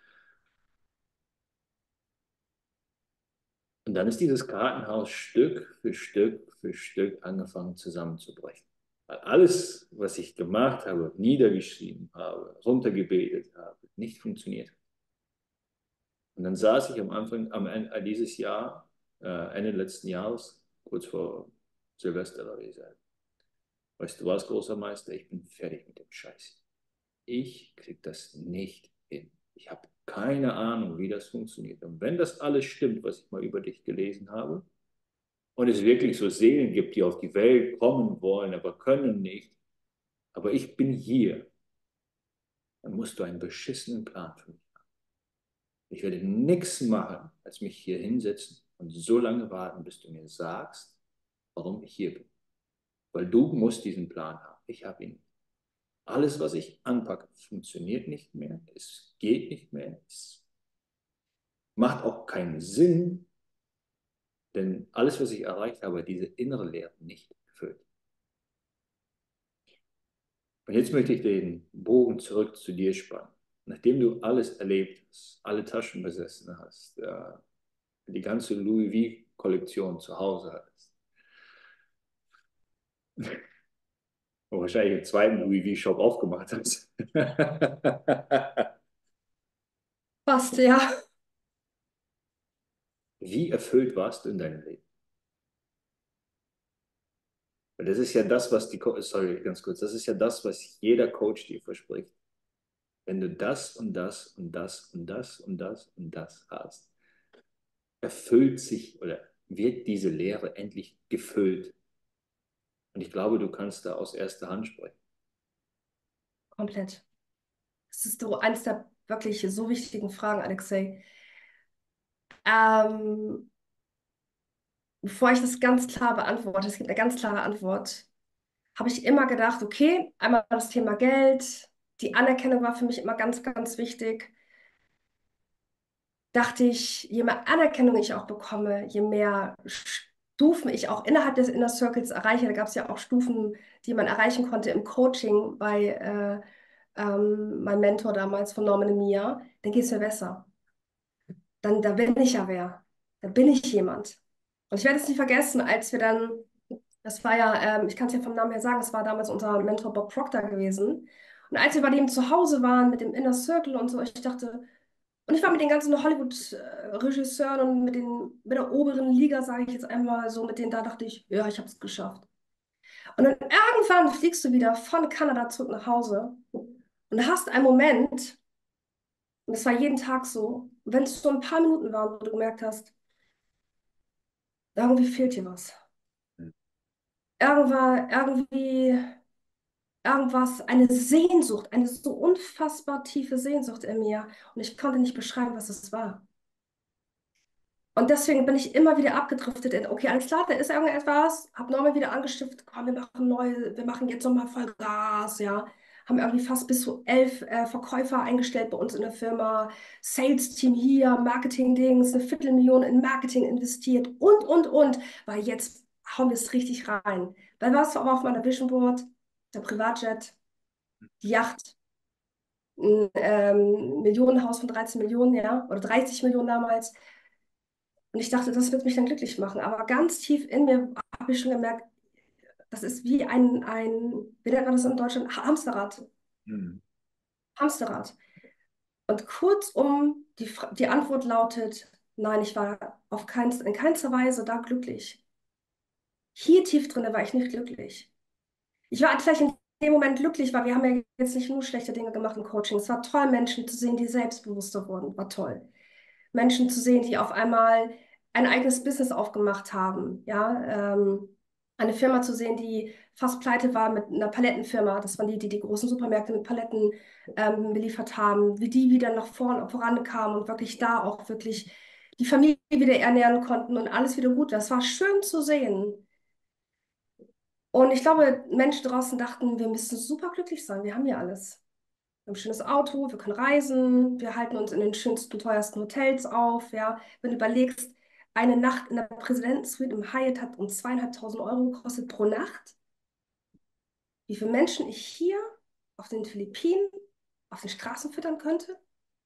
Und dann ist dieses Kartenhaus Stück für Stück für Stück angefangen zusammenzubrechen. Weil alles, was ich gemacht habe, niedergeschrieben habe, runtergebetet habe, nicht funktioniert. Und dann saß ich am Anfang, am Ende dieses Jahr, äh, Ende letzten Jahres, kurz vor Silvester, da ich gesagt, weißt du was, großer Meister, ich bin fertig mit dem Scheiß. Ich krieg das nicht hin. Ich habe keine Ahnung, wie das funktioniert. Und wenn das alles stimmt, was ich mal über dich gelesen habe, und es wirklich so Seelen gibt, die auf die Welt kommen wollen, aber können nicht, aber ich bin hier, dann musst du einen beschissenen Plan für mich haben. Ich werde nichts machen, als mich hier hinsetzen und so lange warten, bis du mir sagst, warum ich hier bin. Weil du musst diesen Plan haben. Ich habe ihn nicht. Alles, was ich anpacke, funktioniert nicht mehr. Es geht nicht mehr. Es macht auch keinen Sinn, denn alles, was ich erreicht habe, diese innere Leere nicht erfüllt. Und jetzt möchte ich den Bogen zurück zu dir spannen. Nachdem du alles erlebt hast, alle Taschen besessen hast, äh, die ganze Louis V-Kollektion zu Hause hattest, und wahrscheinlich einen zweiten Louis V-Shop aufgemacht hast. Fast, ja. Wie erfüllt warst du in deinem Leben? Weil das ist ja das, was die, Co sorry, ganz kurz, das ist ja das, was jeder Coach dir verspricht. Wenn du das und das und das und das und das und das hast, erfüllt sich oder wird diese Lehre endlich gefüllt. Und ich glaube, du kannst da aus erster Hand sprechen. Komplett. Das ist so eines der wirklich so wichtigen Fragen, Alexei. Ähm, bevor ich das ganz klar beantworte, es gibt eine ganz klare Antwort, habe ich immer gedacht, okay, einmal das Thema Geld, die Anerkennung war für mich immer ganz, ganz wichtig. dachte ich, je mehr Anerkennung ich auch bekomme, je mehr Stufen ich auch innerhalb des Inner Circles erreiche, da gab es ja auch Stufen, die man erreichen konnte im Coaching bei äh, ähm, meinem Mentor damals von Norman und Mia, dann geht es mir besser. Dann, da bin ich ja wer. Da bin ich jemand. Und ich werde es nicht vergessen, als wir dann, das war ja, ähm, ich kann es ja vom Namen her sagen, es war damals unser Mentor Bob Proctor gewesen. Und als wir bei dem zu Hause waren mit dem Inner Circle und so, ich dachte, und ich war mit den ganzen Hollywood-Regisseuren und mit den, mit der oberen Liga, sage ich jetzt einmal so, mit denen da dachte ich, ja, ich habe es geschafft. Und dann irgendwann fliegst du wieder von Kanada zurück nach Hause und hast einen Moment, und das war jeden Tag so, wenn es so ein paar Minuten waren, wo du gemerkt hast, irgendwie fehlt dir was. Irgendwann, irgendwie, irgendwas, eine Sehnsucht, eine so unfassbar tiefe Sehnsucht in mir. Und ich konnte nicht beschreiben, was es war. Und deswegen bin ich immer wieder abgedriftet in, okay, alles klar, da ist irgendetwas, habe Norman wieder angestiftet, komm, wir machen neu, wir machen jetzt nochmal voll Gas, ja. Haben irgendwie fast bis zu elf äh, Verkäufer eingestellt bei uns in der Firma, Sales-Team hier, Marketing-Dings, eine Viertelmillion in Marketing investiert und, und, und, weil jetzt hauen wir es richtig rein. Weil was war auf meiner Vision Board? Der Privatjet, die Yacht, ein ähm, Millionenhaus von dreizehn Millionen, ja, oder dreißig Millionen damals. Und ich dachte, das wird mich dann glücklich machen. Aber ganz tief in mir habe ich schon gemerkt, das ist wie ein, ein, wie nennt man das in Deutschland? Hamsterrad. Mhm. Hamsterrad. Und kurzum, die, Fra- die Antwort lautet, nein, ich war auf keins, in keinster Weise da glücklich. Hier tief drin war ich nicht glücklich. Ich war vielleicht in dem Moment glücklich, weil wir haben ja jetzt nicht nur schlechte Dinge gemacht im Coaching. Es war toll, Menschen zu sehen, die selbstbewusster wurden. War toll. Menschen zu sehen, die auf einmal ein eigenes Business aufgemacht haben. Ja, ähm, eine Firma zu sehen, die fast pleite war mit einer Palettenfirma. Das waren die, die die großen Supermärkte mit Paletten ähm, beliefert haben. Wie die wieder nach vorn vorankamen und wirklich da auch wirklich die Familie wieder ernähren konnten und alles wieder gut war. Das war schön zu sehen. Und ich glaube, Menschen draußen dachten, wir müssen super glücklich sein. Wir haben ja alles. Wir haben ein schönes Auto, wir können reisen, wir halten uns in den schönsten, teuersten Hotels auf. Ja. Wenn du überlegst, eine Nacht in der Präsidentensuite im Hyatt hat um zweieinhalbtausend Euro gekostet pro Nacht. Wie viele Menschen ich hier auf den Philippinen auf den Straßen füttern könnte.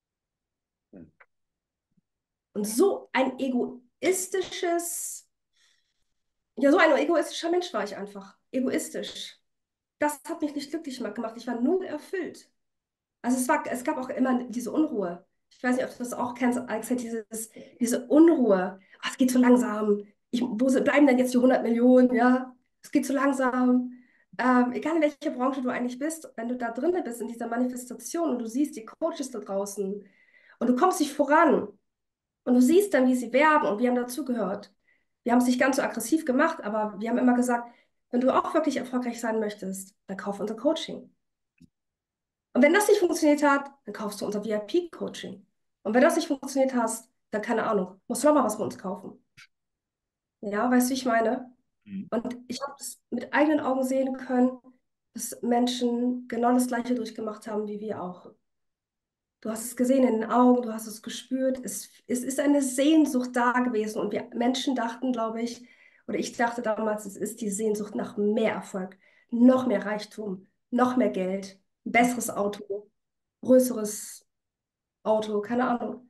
Und so ein egoistisches, ja, so ein egoistischer Mensch war ich einfach. Egoistisch. Das hat mich nicht glücklich gemacht. Ich war null erfüllt. Also es war, es gab auch immer diese Unruhe. Ich weiß nicht, ob du das auch kennst, Alex, dieses, diese Unruhe. Ach, es geht zu langsam. Ich, wo sie- bleiben denn jetzt die hundert Millionen? Ja, es geht zu langsam. Ähm, egal in welcher Branche du eigentlich bist, wenn du da drin bist in dieser Manifestation und du siehst die Coaches da draußen und du kommst nicht voran und du siehst dann, wie sie werben und wir haben dazugehört. Wir haben es nicht ganz so aggressiv gemacht, aber wir haben immer gesagt, wenn du auch wirklich erfolgreich sein möchtest, dann kauf unser Coaching. Und wenn das nicht funktioniert hat, dann kaufst du unser V I P-Coaching. Und wenn das nicht funktioniert hast, dann keine Ahnung, musst du noch mal was bei uns kaufen. Ja, weißt du, wie ich meine? Mhm. Und ich habe es mit eigenen Augen sehen können, dass Menschen genau das Gleiche durchgemacht haben wie wir auch. Du hast es gesehen in den Augen, du hast es gespürt. Es, es ist eine Sehnsucht da gewesen. Und wir Menschen dachten, glaube ich, oder ich dachte damals, es ist die Sehnsucht nach mehr Erfolg, noch mehr Reichtum, noch mehr Geld, ein besseres Auto, größeres Auto, keine Ahnung.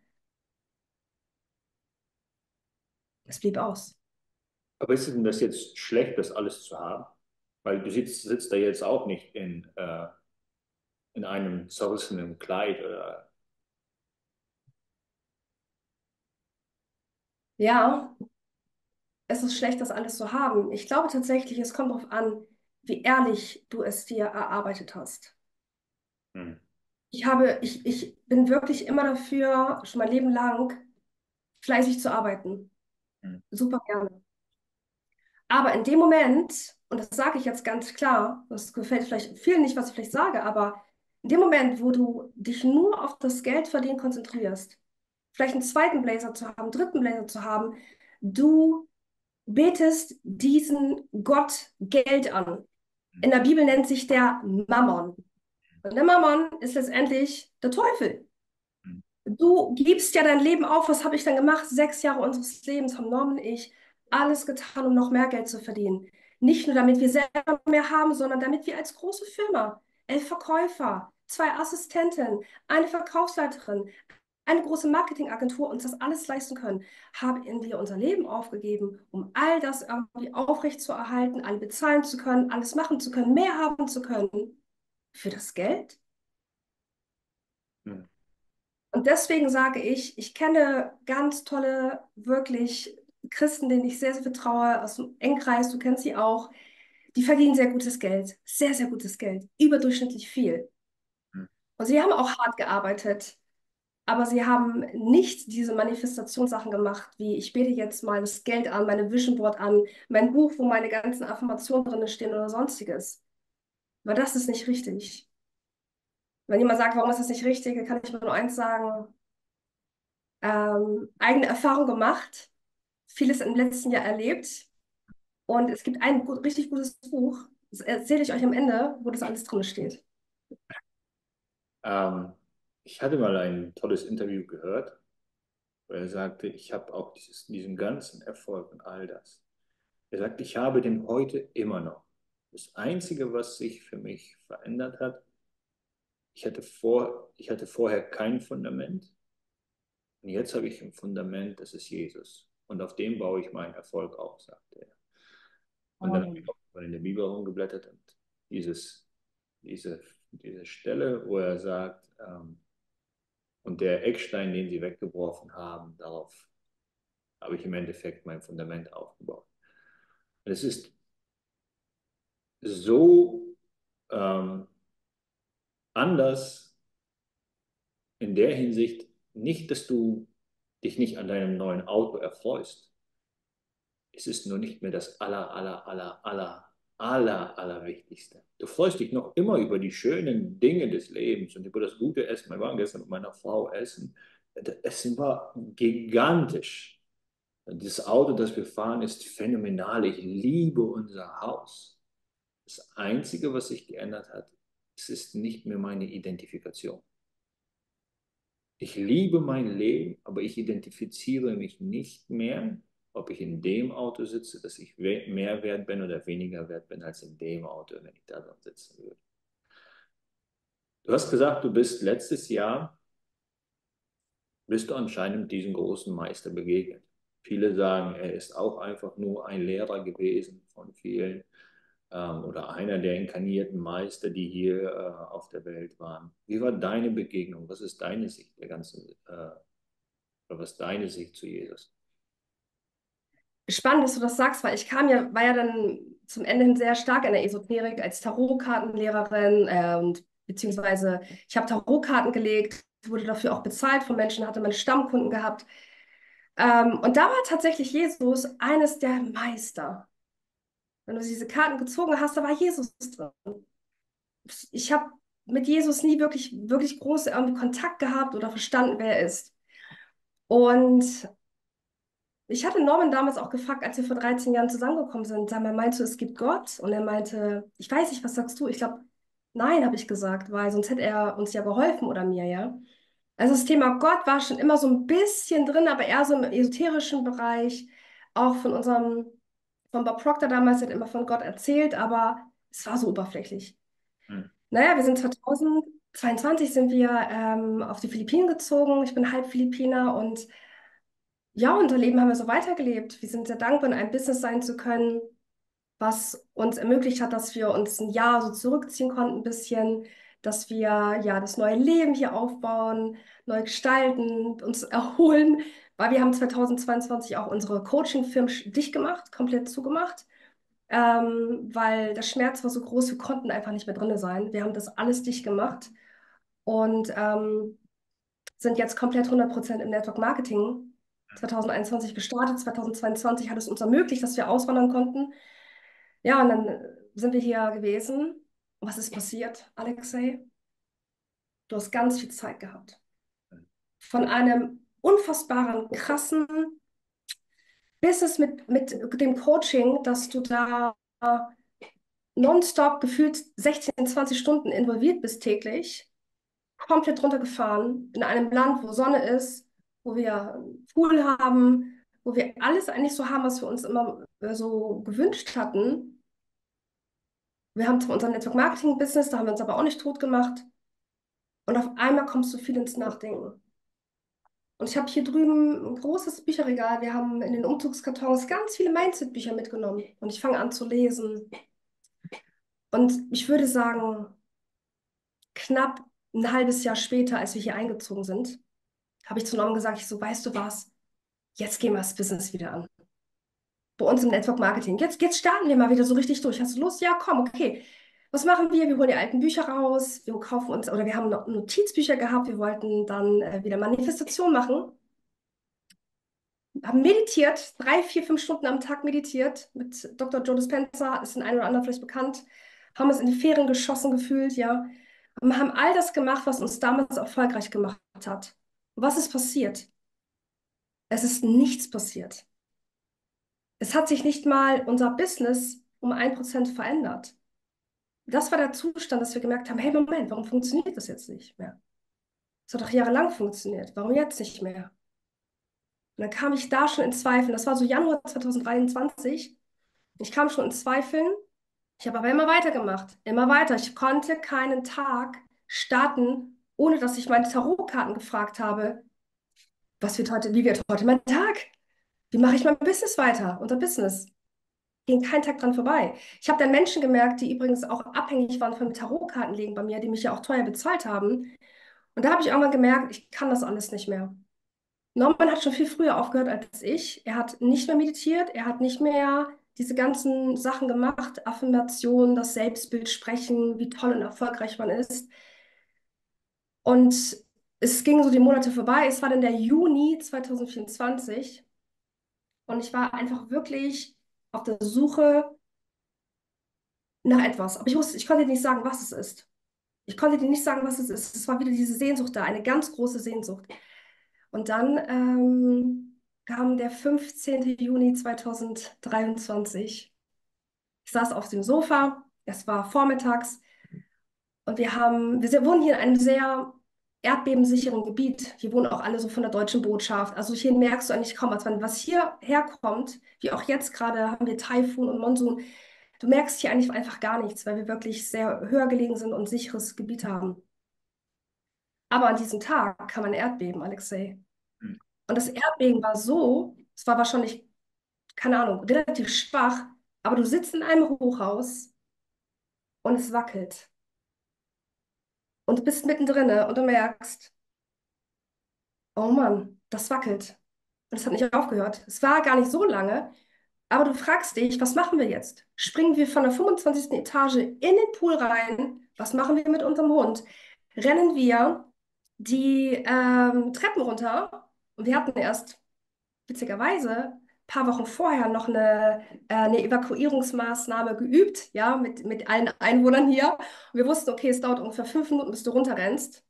Es blieb aus. Aber ist denn das jetzt schlecht, das alles zu haben? Weil du sitzt, sitzt da jetzt auch nicht in, äh, in einem zerrissenen Kleid oder. Ja, es ist schlecht, das alles zu haben. Ich glaube tatsächlich, es kommt darauf an, wie ehrlich du es dir erarbeitet hast. Hm. Ich habe, ich, ich bin wirklich immer dafür, schon mein Leben lang fleißig zu arbeiten. Hm. Super gerne. Aber in dem Moment, und das sage ich jetzt ganz klar, das gefällt vielleicht vielen nicht, was ich vielleicht sage, aber in dem Moment, wo du dich nur auf das Geldverdienen konzentrierst, vielleicht einen zweiten Blazer zu haben, einen dritten Blazer zu haben, du betest diesen Gott Geld an. In der Bibel nennt sich der Mammon. Und der Mammon ist letztendlich der Teufel. Hm. Du gibst ja dein Leben auf. Was habe ich dann gemacht? Sechs Jahre unseres Lebens haben Norman und ich alles getan, um noch mehr Geld zu verdienen. Nicht nur damit wir selber mehr haben, sondern damit wir als große Firma, elf Verkäufer, zwei Assistenten, eine Verkaufsleiterin, eine große Marketingagentur uns das alles leisten können, haben wir unser Leben aufgegeben, um all das irgendwie aufrechtzuerhalten, alle bezahlen zu können, alles machen zu können, mehr haben zu können. Für das Geld? Hm. Und deswegen sage ich, ich kenne ganz tolle, wirklich Christen, denen ich sehr, sehr vertraue, aus dem Engkreis, du kennst sie auch, die verdienen sehr gutes Geld, sehr, sehr gutes Geld, überdurchschnittlich viel. Hm. Und sie haben auch hart gearbeitet, aber sie haben nicht diese Manifestationssachen gemacht, wie ich bete jetzt mal das Geld an, meine Vision Board an, mein Buch, wo meine ganzen Affirmationen drin stehen oder sonstiges. Weil das ist nicht richtig. Wenn jemand sagt, warum ist das nicht richtig, dann kann ich nur eins sagen, ähm, eigene Erfahrung gemacht, vieles im letzten Jahr erlebt und es gibt ein gut, richtig gutes Buch, das erzähle ich euch am Ende, wo das alles drin steht. Ähm, Ich hatte mal ein tolles Interview gehört, wo er sagte, ich habe auch dieses, diesen ganzen Erfolg und all das. Er sagt, ich habe den heute immer noch. Das Einzige, was sich für mich verändert hat, ich hatte, vor, ich hatte vorher kein Fundament und jetzt habe ich ein Fundament, das ist Jesus. Und auf dem baue ich meinen Erfolg auf, sagte er. Und dann habe ich Ähm, auch mal in der Bibel rumgeblättert und dieses, diese, diese Stelle, wo er sagt, ähm, und der Eckstein, den sie weggeworfen haben, darauf habe ich im Endeffekt mein Fundament aufgebaut. Und es ist so ähm, anders in der Hinsicht, nicht, dass du dich nicht an deinem neuen Auto erfreust. Es ist nur nicht mehr das aller, aller, aller, aller, aller, aller Wichtigste. Du freust dich noch immer über die schönen Dinge des Lebens und über das gute Essen. Wir waren gestern mit meiner Frau essen. Das Essen war gigantisch. Das Auto, das wir fahren, ist phänomenal. Ich liebe unser Haus. Das Einzige, was sich geändert hat, es ist nicht mehr meine Identifikation. Ich liebe mein Leben, aber ich identifiziere mich nicht mehr, ob ich in dem Auto sitze, dass ich mehr wert bin oder weniger wert bin als in dem Auto, wenn ich da drin sitzen würde. Du hast gesagt, du bist letztes Jahr, bist du anscheinend diesem großen Meister begegnet. Viele sagen, er ist auch einfach nur ein Lehrer gewesen von vielen ähm, oder einer der inkarnierten Meister, die hier äh, auf der Welt waren. Wie war deine Begegnung? Was ist deine Sicht der ganzen, äh, oder was ist deine Sicht zu Jesus? Spannend, dass du das sagst, weil ich kam ja, war ja dann zum Ende hin sehr stark in der Esoterik als Tarotkartenlehrerin äh, und beziehungsweise ich habe Tarotkarten gelegt, wurde dafür auch bezahlt von Menschen, hatte meine Stammkunden gehabt. Ähm, und da war tatsächlich Jesus eines der Meister. Wenn du diese Karten gezogen hast, da war Jesus drin. Ich habe mit Jesus nie wirklich, wirklich groß irgendwie Kontakt gehabt oder verstanden, wer er ist. Und ich hatte Norman damals auch gefragt, als wir vor dreizehn Jahren zusammengekommen sind, sag mal, meinst du, es gibt Gott? Und er meinte, ich weiß nicht, was sagst du? Ich glaube, nein, habe ich gesagt, weil sonst hätte er uns ja geholfen oder mir, ja. Also das Thema Gott war schon immer so ein bisschen drin, aber eher so im esoterischen Bereich, auch von unserem, von Bob Proctor damals, der hat immer von Gott erzählt, aber es war so oberflächlich. Hm. Naja, wir sind zweitausendzweiundzwanzig sind wir ähm, auf die Philippinen gezogen. Ich bin halb Philippiner und ja, unser Leben haben wir so weitergelebt. Wir sind sehr dankbar, in einem Business sein zu können, was uns ermöglicht hat, dass wir uns ein Jahr so zurückziehen konnten, ein bisschen, dass wir ja das neue Leben hier aufbauen, neu gestalten, uns erholen, weil wir haben zweitausendzweiundzwanzig auch unsere Coaching-Firma dicht gemacht, komplett zugemacht, ähm, weil der Schmerz war so groß, wir konnten einfach nicht mehr drin sein. Wir haben das alles dicht gemacht und ähm, sind jetzt komplett hundert Prozent im Network Marketing. zweitausendeinundzwanzig gestartet, zweitausendzweiundzwanzig hat es uns ermöglicht, dass wir auswandern konnten. Ja, und dann sind wir hier gewesen. Was ist passiert, Alexei? Du hast ganz viel Zeit gehabt. Von einem unfassbaren, krassen Business mit, mit dem Coaching, dass du da nonstop gefühlt sechzehn, zwanzig Stunden involviert bist täglich. komplett runtergefahren in einem Land, wo Sonne ist, wo wir einen Pool haben, wo wir alles eigentlich so haben, was wir uns immer äh, so gewünscht hatten. Wir haben zwar unser Network-Marketing-Business, da haben wir uns aber auch nicht tot gemacht. Und auf einmal kommst du viel ins Nachdenken. Und ich habe hier drüben ein großes Bücherregal. Wir haben in den Umzugskartons ganz viele Mindset-Bücher mitgenommen. Und ich fange an zu lesen. Und ich würde sagen, knapp ein halbes Jahr später, als wir hier eingezogen sind, habe ich zu Norman gesagt, ich so, weißt du was, jetzt gehen wir das Business wieder an. Bei uns im Network Marketing. Jetzt, jetzt starten wir mal wieder so richtig durch. Hast du Lust? Ja, komm, okay. Was machen wir? Wir holen die alten Bücher raus. Wir kaufen uns, oder wir haben noch Notizbücher gehabt. Wir wollten dann äh, wieder Manifestation machen. Haben meditiert, drei, vier, fünf Stunden am Tag meditiert mit Doktor Joe Dispenza, ist den einen oder anderen vielleicht bekannt. Haben uns in die Ferien geschossen gefühlt, ja. Und haben all das gemacht, was uns damals erfolgreich gemacht hat. Und was ist passiert? Es ist nichts passiert. Es hat sich nicht mal unser Business um ein Prozent verändert. Das war der Zustand, dass wir gemerkt haben, hey, Moment, warum funktioniert das jetzt nicht mehr? Es hat doch jahrelang funktioniert. Warum jetzt nicht mehr? Und dann kam ich da schon in Zweifeln. Das war so Januar zwanzig dreiundzwanzig. Ich kam schon in Zweifeln. Ich habe aber immer weitergemacht. Immer weiter. Ich konnte keinen Tag starten, ohne dass ich meine Tarotkarten gefragt habe, was wird heute, wie wird heute mein Tag? Wie mache ich mein Business weiter? Unser Business. Ging kein Tag dran vorbei. Ich habe dann Menschen gemerkt, die übrigens auch abhängig waren von Tarotkartenlegen bei mir, die mich ja auch teuer bezahlt haben. Und da habe ich irgendwann gemerkt, ich kann das alles nicht mehr. Norman hat schon viel früher aufgehört als ich. Er hat nicht mehr meditiert, er hat nicht mehr diese ganzen Sachen gemacht, Affirmationen, das Selbstbild sprechen, wie toll und erfolgreich man ist. Und es ging so die Monate vorbei. Es war dann der Juni zwanzig vierundzwanzig und ich war einfach wirklich auf der Suche nach etwas. Aber ich wusste, ich konnte dir nicht sagen, was es ist. Ich konnte dir nicht sagen, was es ist. Es war wieder diese Sehnsucht da, eine ganz große Sehnsucht. Und dann ähm, kam der fünfzehnte Juni zweitausenddreiundzwanzig. Ich saß auf dem Sofa, es war vormittags und wir haben, wir wohnen hier in einem sehr erdbebensicheren Gebiet. Hier wohnen auch alle so von der deutschen Botschaft. Also hier merkst du eigentlich kaum was. Was hier herkommt, wie auch jetzt gerade haben wir Taifun und Monsun, du merkst hier eigentlich einfach gar nichts, weil wir wirklich sehr höher gelegen sind und sicheres Gebiet haben. Aber an diesem Tag kam ein Erdbeben, Alexei. Hm. Und das Erdbeben war so, es war wahrscheinlich, keine Ahnung, relativ schwach, aber du sitzt in einem Hochhaus und es wackelt. Und du bist mittendrin und du merkst, oh Mann, das wackelt. Und es hat nicht aufgehört. Es war gar nicht so lange, aber du fragst dich, was machen wir jetzt? Springen wir von der fünfundzwanzigsten Etage in den Pool rein? Was machen wir mit unserem Hund? Rennen wir die ähm, Treppen runter? Und wir hatten erst witzigerweise ein paar Wochen vorher noch eine, äh, eine Evakuierungsmaßnahme geübt, ja, mit, mit allen Einwohnern hier. Und wir wussten, okay, es dauert ungefähr fünf Minuten, bis du runterrennst.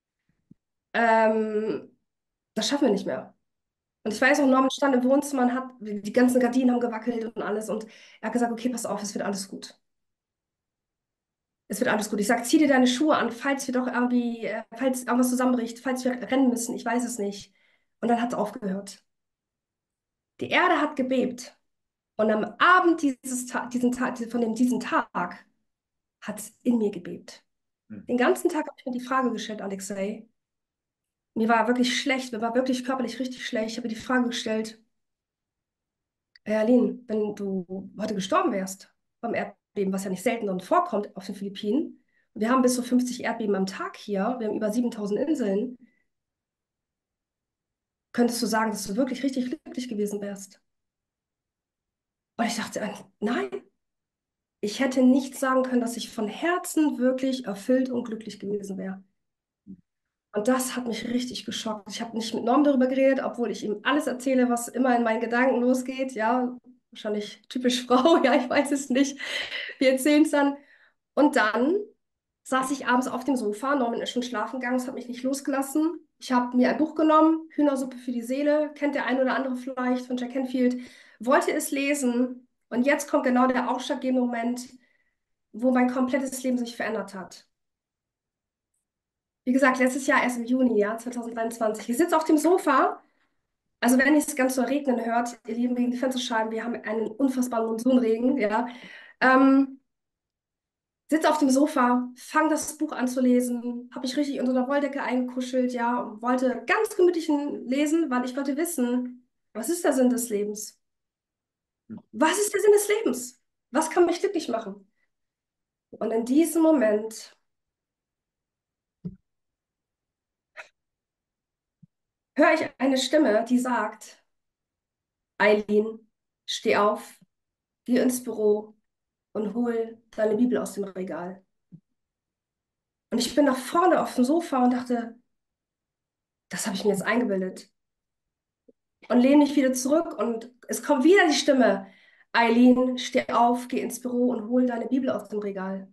Ähm, Das schaffen wir nicht mehr. Und ich weiß auch, Norman stand im Wohnzimmer und hat, die ganzen Gardinen haben gewackelt und alles. Und er hat gesagt, okay, pass auf, es wird alles gut. Es wird alles gut. Ich sage, zieh dir deine Schuhe an, falls wir doch irgendwie, äh, falls irgendwas zusammenbricht, falls wir rennen müssen, ich weiß es nicht. Und dann hat es aufgehört. Die Erde hat gebebt. Und am Abend dieses Ta diesen Tag, von dem, diesen Tag hat es in mir gebebt. Hm. Den ganzen Tag habe ich mir die Frage gestellt, Alexei. Mir war wirklich schlecht, mir war wirklich körperlich richtig schlecht. Ich habe mir die Frage gestellt, hey Aline, wenn du heute gestorben wärst beim Erdbeben, was ja nicht selten und vorkommt auf den Philippinen, und wir haben bis zu fünfzig Erdbeben am Tag hier, wir haben über siebentausend Inseln, könntest du sagen, dass du wirklich richtig glücklich gewesen wärst? Und ich dachte, äh, nein, ich hätte nicht sagen können, dass ich von Herzen wirklich erfüllt und glücklich gewesen wäre. Und das hat mich richtig geschockt. Ich habe nicht mit Norm darüber geredet, obwohl ich ihm alles erzähle, was immer in meinen Gedanken losgeht. Ja, wahrscheinlich typisch Frau, ja, ich weiß es nicht. Wir erzählen es dann. Und dann saß ich abends auf dem Sofa. Norman ist schon schlafen gegangen, es hat mich nicht losgelassen. Ich habe mir ein Buch genommen, Hühnersuppe für die Seele, kennt der ein oder andere vielleicht von Jack Canfield, wollte es lesen. Und jetzt kommt genau der ausschlaggebende Moment, wo mein komplettes Leben sich verändert hat. Wie gesagt, letztes Jahr erst im Juni, ja, zwanzig dreiundzwanzig. Ich sitze auf dem Sofa. Also wenn ihr es ganz so regnen hört, ihr Lieben, wegen die Fensterscheiben, wir haben einen unfassbaren Monsunregen, ja. Ähm, Sitze auf dem Sofa, fange das Buch an zu lesen, habe mich richtig unter der Wolldecke eingekuschelt, ja, und wollte ganz gemütlich lesen, weil ich wollte wissen, was ist der Sinn des Lebens? Was ist der Sinn des Lebens? Was kann mich glücklich machen? Und in diesem Moment höre ich eine Stimme, die sagt, Eileen, steh auf, geh ins Büro und hol deine Bibel aus dem Regal. Und ich bin nach vorne auf dem Sofa und dachte, das habe ich mir jetzt eingebildet. Und lehne mich wieder zurück und es kommt wieder die Stimme, Eileen, steh auf, geh ins Büro und hol deine Bibel aus dem Regal.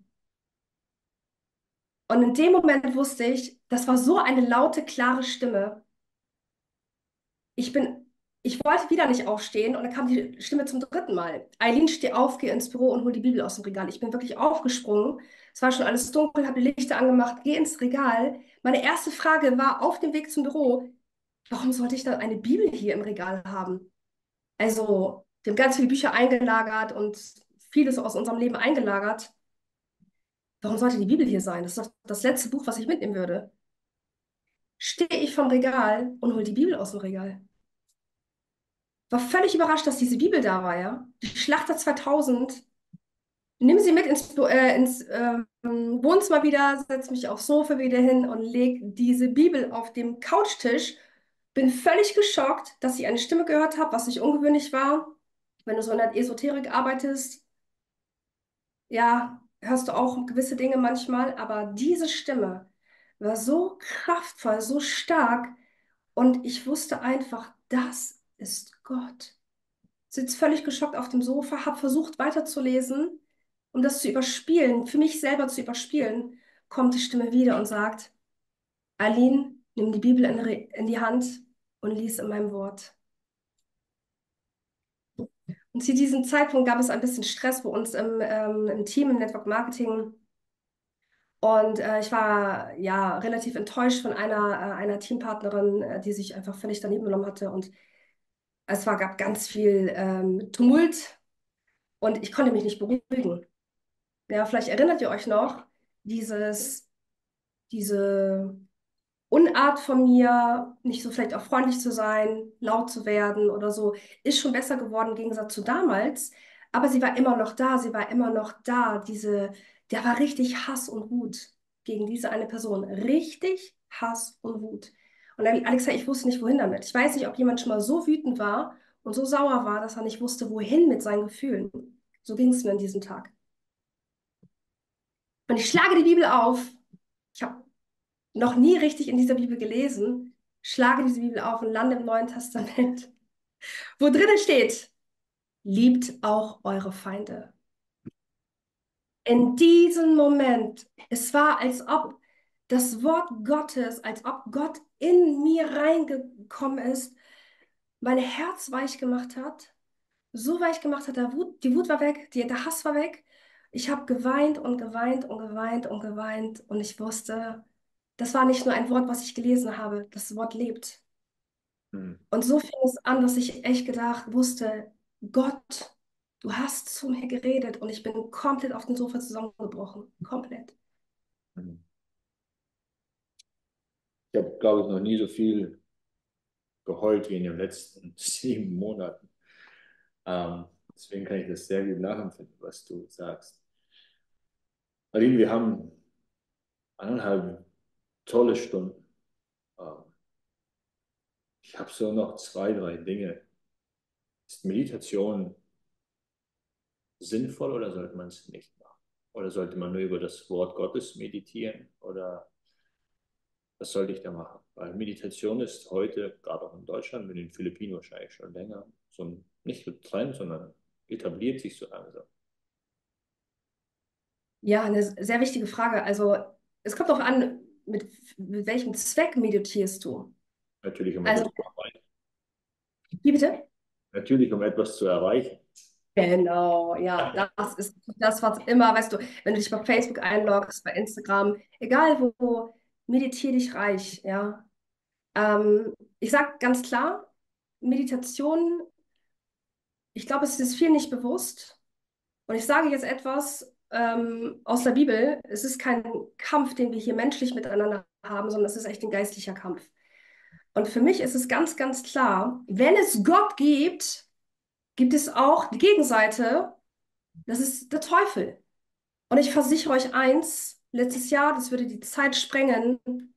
Und in dem Moment wusste ich, das war so eine laute, klare Stimme. Ich bin, ich wollte wieder nicht aufstehen und dann kam die Stimme zum dritten Mal. Eileen, steh auf, geh ins Büro und hol die Bibel aus dem Regal. Ich bin wirklich aufgesprungen. Es war schon alles dunkel, habe die Lichter angemacht, geh ins Regal. Meine erste Frage war auf dem Weg zum Büro, warum sollte ich dann eine Bibel hier im Regal haben? Also, wir haben ganz viele Bücher eingelagert und vieles aus unserem Leben eingelagert. Warum sollte die Bibel hier sein? Das ist doch das letzte Buch, was ich mitnehmen würde. Stehe ich vom Regal und hole die Bibel aus dem Regal. War völlig überrascht, dass diese Bibel da war, ja. Die Schlachter zweitausend. Nimm sie mit ins, Bu- äh, ins ähm, Wohnzimmer wieder, setz mich aufs Sofa wieder hin und leg diese Bibel auf dem Couchtisch. Bin völlig geschockt, dass ich eine Stimme gehört habe, was nicht ungewöhnlich war. Wenn du so in der Esoterik arbeitest, ja, hörst du auch gewisse Dinge manchmal, aber diese Stimme war so kraftvoll, so stark und ich wusste einfach, das ist Gott. Sitz völlig geschockt auf dem Sofa, habe versucht weiterzulesen, um das zu überspielen, für mich selber zu überspielen, kommt die Stimme wieder und sagt, Aline, nimm die Bibel in, Re- in die Hand und lies in meinem Wort. Und zu diesem Zeitpunkt gab es ein bisschen Stress bei uns im, ähm, im Team, im Network Marketing. Und äh, ich war ja relativ enttäuscht von einer, äh, einer Teampartnerin, äh, die sich einfach völlig daneben genommen hatte. Und es war, gab ganz viel ähm, Tumult und ich konnte mich nicht beruhigen. Ja, vielleicht erinnert ihr euch noch, dieses, diese Unart von mir, nicht so vielleicht auch freundlich zu sein, laut zu werden oder so, ist schon besser geworden im Gegensatz zu damals. Aber sie war immer noch da, sie war immer noch da. Diese, der war richtig Hass und Wut gegen diese eine Person. Richtig Hass und Wut. Und dann, Alexa, ich wusste nicht, wohin damit. Ich weiß nicht, ob jemand schon mal so wütend war und so sauer war, dass er nicht wusste, wohin mit seinen Gefühlen. So ging es mir an diesem Tag. Und ich schlage die Bibel auf. Ich habe noch nie richtig in dieser Bibel gelesen, schlage diese Bibel auf und lande im Neuen Testament, wo drinnen steht, liebt auch eure Feinde. In diesem Moment, es war, als ob das Wort Gottes, als ob Gott in mir reingekommen ist, mein Herz weich gemacht hat, so weich gemacht hat, der Wut, die Wut war weg, die, der Hass war weg. Ich habe geweint und geweint und geweint und geweint und ich wusste, das war nicht nur ein Wort, was ich gelesen habe, das Wort lebt. Hm. Und so fing es an, dass ich echt gedacht wusste, Gott, du hast zu mir geredet und ich bin komplett auf dem Sofa zusammengebrochen. Komplett. Hm. Ich habe, glaube ich, noch nie so viel geheult wie in den letzten sieben Monaten. Ähm, deswegen kann ich das sehr gut nachempfinden, was du sagst. Aline, wir haben eineinhalb tolle Stunden. Ähm, ich habe so noch zwei, drei Dinge. Ist Meditation sinnvoll oder sollte man es nicht machen? Oder sollte man nur über das Wort Gottes meditieren? Oder was sollte ich da machen? Weil Meditation ist heute, gerade auch in Deutschland, mit den Philippinen wahrscheinlich schon länger, so ein, nicht so Trend, sondern etabliert sich so langsam. Ja, eine sehr wichtige Frage. Also, es kommt darauf an, mit, mit welchem Zweck meditierst du? Natürlich, um etwas Also, zu erreichen. wie bitte? Natürlich, um etwas zu erreichen. Genau, ja, das ist das, was immer, weißt du, wenn du dich bei Facebook einloggst, bei Instagram, egal wo, meditiere dich reich, ja. Ähm, ich sage ganz klar, Meditation, ich glaube, es ist vielen nicht bewusst. Und ich sage jetzt etwas ähm, aus der Bibel. Es ist kein Kampf, den wir hier menschlich miteinander haben, sondern es ist echt ein geistlicher Kampf. Und für mich ist es ganz, ganz klar, wenn es Gott gibt, gibt es auch die Gegenseite, das ist der Teufel. Und ich versichere euch eins, letztes Jahr, das würde die Zeit sprengen,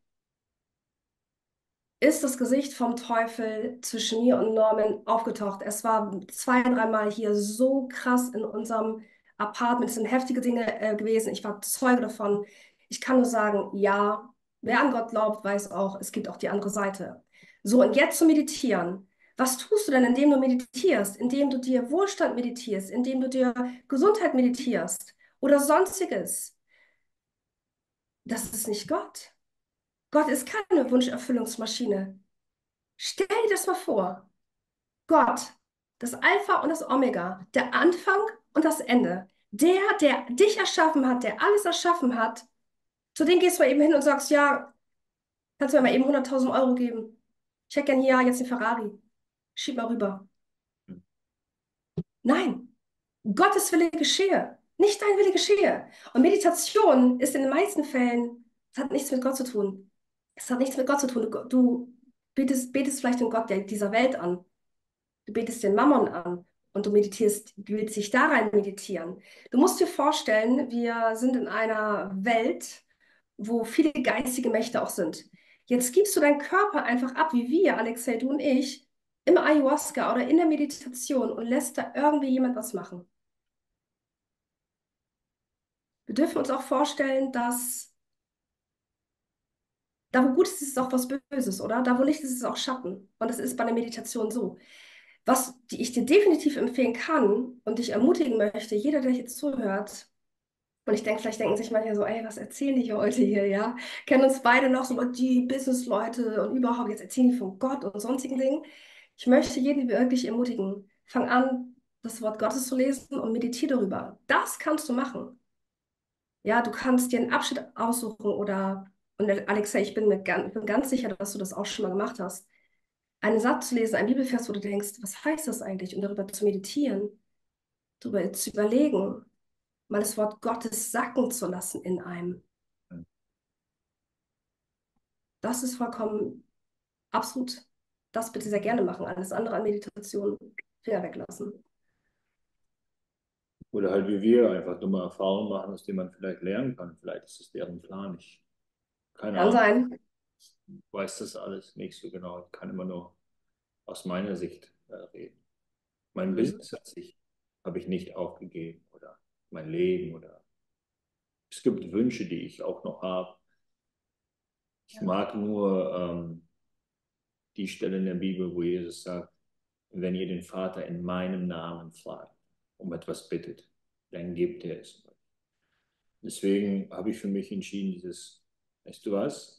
ist das Gesicht vom Teufel zwischen mir und Norman aufgetaucht. Es war zwei, dreimal hier so krass in unserem Apartment. Es sind heftige Dinge äh, gewesen. Ich war Zeuge davon. Ich kann nur sagen, ja, wer an Gott glaubt, weiß auch, es gibt auch die andere Seite. So, und jetzt zu meditieren. Was tust du denn, indem du meditierst? Indem du dir Wohlstand meditierst, indem du dir Gesundheit meditierst oder sonstiges. Das ist nicht Gott. Gott ist keine Wunscherfüllungsmaschine. Stell dir das mal vor. Gott, das Alpha und das Omega, der Anfang und das Ende. Der, der dich erschaffen hat, der alles erschaffen hat, zu dem gehst du mal eben hin und sagst, ja, kannst du mir mal eben hunderttausend Euro geben? Ich hätte gern hier jetzt einen Ferrari. Schieb mal rüber. Nein, Gottes Wille geschehe. Nicht dein Wille geschehe. Und Meditation ist in den meisten Fällen, es hat nichts mit Gott zu tun. Es hat nichts mit Gott zu tun. Du, du betest, betest vielleicht den Gott der, dieser Welt an. Du betest den Mammon an und du meditierst, du willst dich da rein meditieren. Du musst dir vorstellen, wir sind in einer Welt, wo viele geistige Mächte auch sind. Jetzt gibst du deinen Körper einfach ab, wie wir, Alexei, du und ich, im Ayahuasca oder in der Meditation und lässt da irgendwie jemand was machen. Wir dürfen uns auch vorstellen, dass da, wo gut ist, ist auch was Böses, oder? Da, wo Licht ist, ist auch Schatten. Und das ist bei der Meditation so. Was die ich dir definitiv empfehlen kann und dich ermutigen möchte, jeder, der jetzt zuhört, und ich denke, vielleicht denken sich manche so, ey, was erzählen die heute hier, ja? Kennen uns beide noch so die Businessleute und überhaupt, jetzt erzählen die von Gott und sonstigen Dingen. Ich möchte jeden wirklich ermutigen, fang an, das Wort Gottes zu lesen und meditiere darüber. Das kannst du machen. Ja, du kannst dir einen Abschnitt aussuchen oder, und Alexa, ich bin mir ganz, ich bin ganz sicher, dass du das auch schon mal gemacht hast, einen Satz zu lesen, ein Bibelvers, wo du denkst, was heißt das eigentlich? Und darüber zu meditieren, darüber zu überlegen, mal das Wort Gottes sacken zu lassen in einem. Das ist vollkommen absolut. Das bitte sehr gerne machen. Alles andere an Meditation Finger weglassen. Oder halt wie wir einfach dumme Erfahrungen machen, aus denen man vielleicht lernen kann. Vielleicht ist es deren Plan. Ich, keine Kann Ahnung, sein. ich weiß das alles nicht so genau. Ich kann immer nur aus meiner Sicht äh, reden. Mein Mhm. Business hat sich, habe ich nicht aufgegeben oder mein Leben oder es gibt Wünsche, die ich auch noch habe. Ich Ja. mag nur ähm, die Stelle in der Bibel, wo Jesus sagt, wenn ihr den Vater in meinem Namen fragt, um etwas bittet, dann gibt er es euch. Deswegen habe ich für mich entschieden, dieses, weißt du was,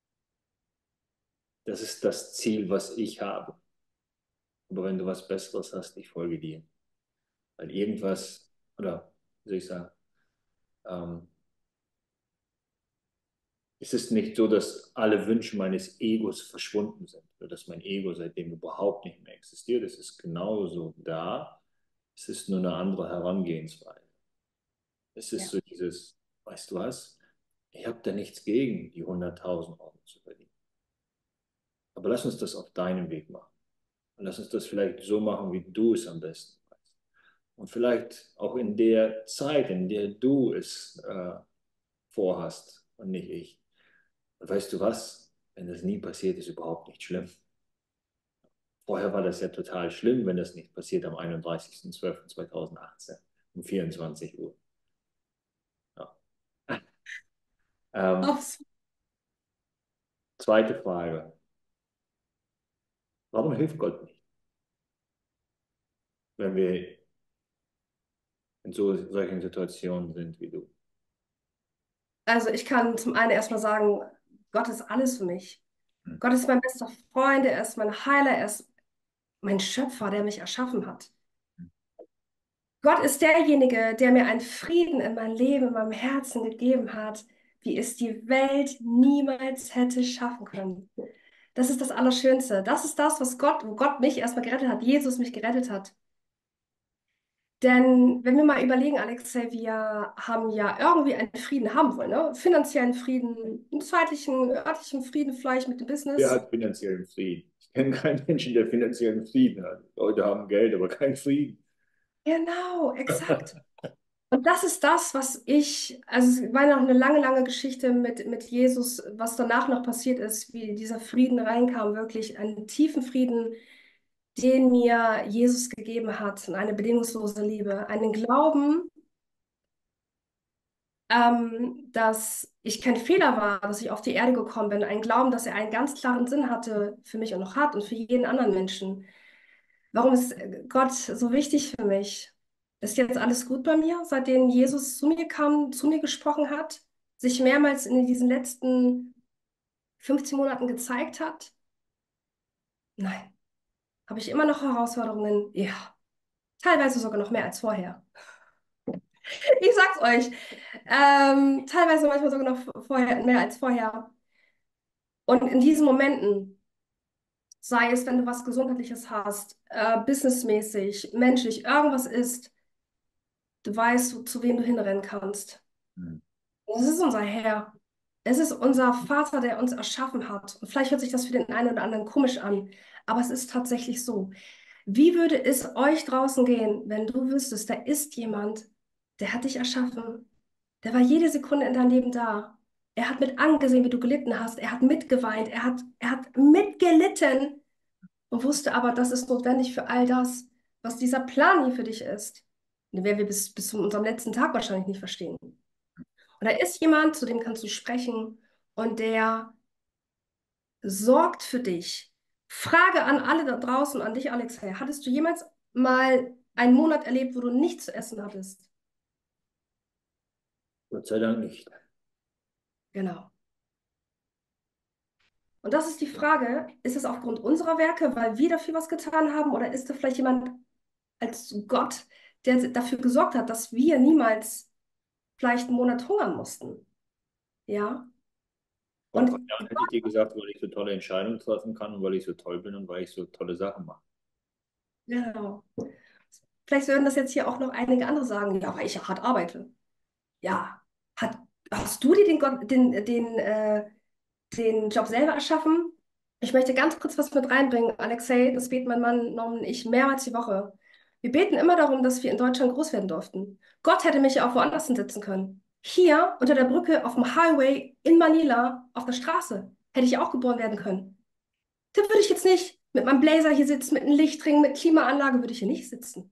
das ist das Ziel, was ich habe. Aber wenn du was Besseres hast, ich folge dir. Weil irgendwas, oder wie soll ich sagen, ähm, es ist nicht so, dass alle Wünsche meines Egos verschwunden sind oder dass mein Ego seitdem überhaupt nicht mehr existiert. Es ist genauso da. Es ist nur eine andere Herangehensweise. Es ist Ja. so dieses, weißt du was, ich habe da nichts gegen, die hunderttausend Euro zu verdienen. Aber lass uns das auf deinem Weg machen. Und lass uns das vielleicht so machen, wie du es am besten weißt. Und vielleicht auch in der Zeit, in der du es äh, vorhast und nicht ich. Und weißt du was? Wenn das nie passiert, ist überhaupt nicht schlimm. Vorher war das ja total schlimm, wenn das nicht passiert am einunddreißigsten zwölften zweitausendachtzehn um vierundzwanzig Uhr. Ja. Ähm, Absolut. zweite Frage. Warum hilft Gott nicht, wenn wir in so, solchen Situationen sind wie du? Also ich kann zum einen erstmal sagen, Gott ist alles für mich. Hm. Gott ist mein bester Freund, er ist mein Heiler, er ist mein Schöpfer, der mich erschaffen hat. Gott ist derjenige, der mir einen Frieden in mein Leben, in meinem Herzen gegeben hat, wie es die Welt niemals hätte schaffen können. Das ist das Allerschönste. Das ist das, was Gott, wo Gott mich erstmal gerettet hat, Jesus mich gerettet hat. Denn wenn wir mal überlegen, Alexei, wir haben ja irgendwie einen Frieden haben wollen, ne? Finanziellen Frieden, einen zeitlichen, örtlichen Frieden vielleicht mit dem Wer Business. hat finanziellen Frieden? Ich kenne keinen Menschen, der finanziellen Frieden hat. Leute haben Geld, aber keinen Frieden. Genau, exakt. Und das ist das, was ich, also es war noch eine lange, lange Geschichte mit, mit Jesus, was danach noch passiert ist, wie dieser Frieden reinkam, wirklich einen tiefen Frieden, den mir Jesus gegeben hat, und eine bedingungslose Liebe, einen Glauben, ähm, dass ich kein Fehler war, dass ich auf die Erde gekommen bin, einen Glauben, dass er einen ganz klaren Sinn hatte für mich und noch hat und für jeden anderen Menschen. Warum ist Gott so wichtig für mich? Ist jetzt alles gut bei mir, seitdem Jesus zu mir kam, zu mir gesprochen hat, sich mehrmals in diesen letzten fünfzehn Monaten gezeigt hat? Nein. Habe ich immer noch Herausforderungen? Ja. Teilweise sogar noch mehr als vorher. Ich sag's euch. Ähm, teilweise manchmal sogar noch vorher, mehr als vorher. Und in diesen Momenten, sei es, wenn du was Gesundheitliches hast, äh, businessmäßig, menschlich, irgendwas ist, du weißt, zu wem du hinrennen kannst. Hm. Es ist unser Herr. Es ist unser Vater, der uns erschaffen hat. Und vielleicht hört sich das für den einen oder anderen komisch an, aber es ist tatsächlich so. Wie würde es euch draußen gehen, wenn du wüsstest, da ist jemand, der hat dich erschaffen. Der war jede Sekunde in deinem Leben da. Er hat mit angesehen, wie du gelitten hast. Er hat mitgeweint. Er hat, er hat mitgelitten und wusste aber, das ist notwendig für all das, was dieser Plan hier für dich ist. Den werden wir bis, bis zu unserem letzten Tag wahrscheinlich nicht verstehen. Und da ist jemand, zu dem kannst du sprechen und der sorgt für dich. Frage an alle da draußen, an dich, Alexei. Hattest du jemals mal einen Monat erlebt, wo du nichts zu essen hattest? Gott sei Dank nicht. Genau. Und das ist die Frage, ist es aufgrund unserer Werke, weil wir dafür was getan haben, oder ist da vielleicht jemand als Gott, der dafür gesorgt hat, dass wir niemals vielleicht einen Monat hungern mussten? Ja. Vor ein paar Und Jahren hätte ich dir gesagt, weil ich so tolle Entscheidungen treffen kann und weil ich so toll bin und weil ich so tolle Sachen mache. genau. Vielleicht würden das jetzt hier auch noch einige andere sagen, ja, weil ich ja hart arbeite. Ja, hat, hast du dir den, Gott, den, den, äh, den Job selber erschaffen? Ich möchte ganz kurz was mit reinbringen. Alexei, das beten mein Mann Norman und ich mehrmals die Woche. Wir beten immer darum, dass wir in Deutschland groß werden durften. Gott hätte mich ja auch woanders hinsetzen können. Hier unter der Brücke auf dem Highway in Manila auf der Straße hätte ich auch geboren werden können. Da würde ich jetzt nicht mit meinem Blazer hier sitzen, mit einem Lichtring, mit Klimaanlage würde ich hier nicht sitzen.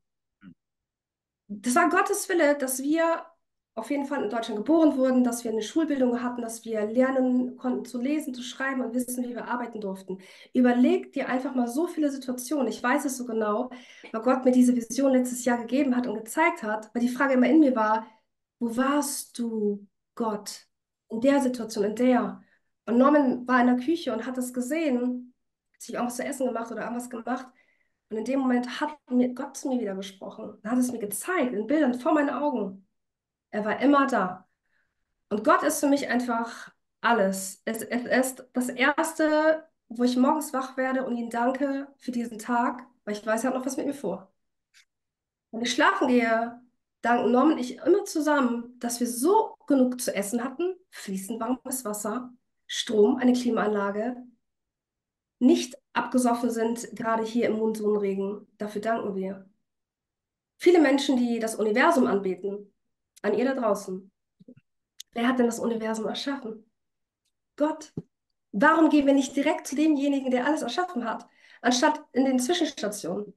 Das war Gottes Wille, dass wir auf jeden Fall in Deutschland geboren wurden, dass wir eine Schulbildung hatten, dass wir lernen konnten zu lesen, zu schreiben und wissen, wie wir arbeiten durften. Überleg dir einfach mal so viele Situationen. Ich weiß es so genau, weil Gott mir diese Vision letztes Jahr gegeben hat und gezeigt hat, weil die Frage immer in mir war, wo warst du, Gott, in der Situation, in der? Und Norman war in der Küche und hat das gesehen, hat sich irgendwas zu essen gemacht oder irgendwas gemacht. Und in dem Moment hat mir Gott zu mir wieder gesprochen. Er hat es mir gezeigt, in Bildern vor meinen Augen. Er war immer da. Und Gott ist für mich einfach alles. Es, es ist das Erste, wo ich morgens wach werde und ihn danke für diesen Tag, weil ich weiß, er hat noch was mit mir vor. Wenn ich schlafen gehe, danken Norman und ich immer zusammen, dass wir so genug zu essen hatten, fließend warmes Wasser, Strom, eine Klimaanlage, nicht abgesoffen sind, gerade hier im Monsunregen. Dafür danken wir. Viele Menschen, die das Universum anbeten, an ihr da draußen. Wer hat denn das Universum erschaffen? Gott. Warum gehen wir nicht direkt zu demjenigen, der alles erschaffen hat, anstatt in den Zwischenstationen?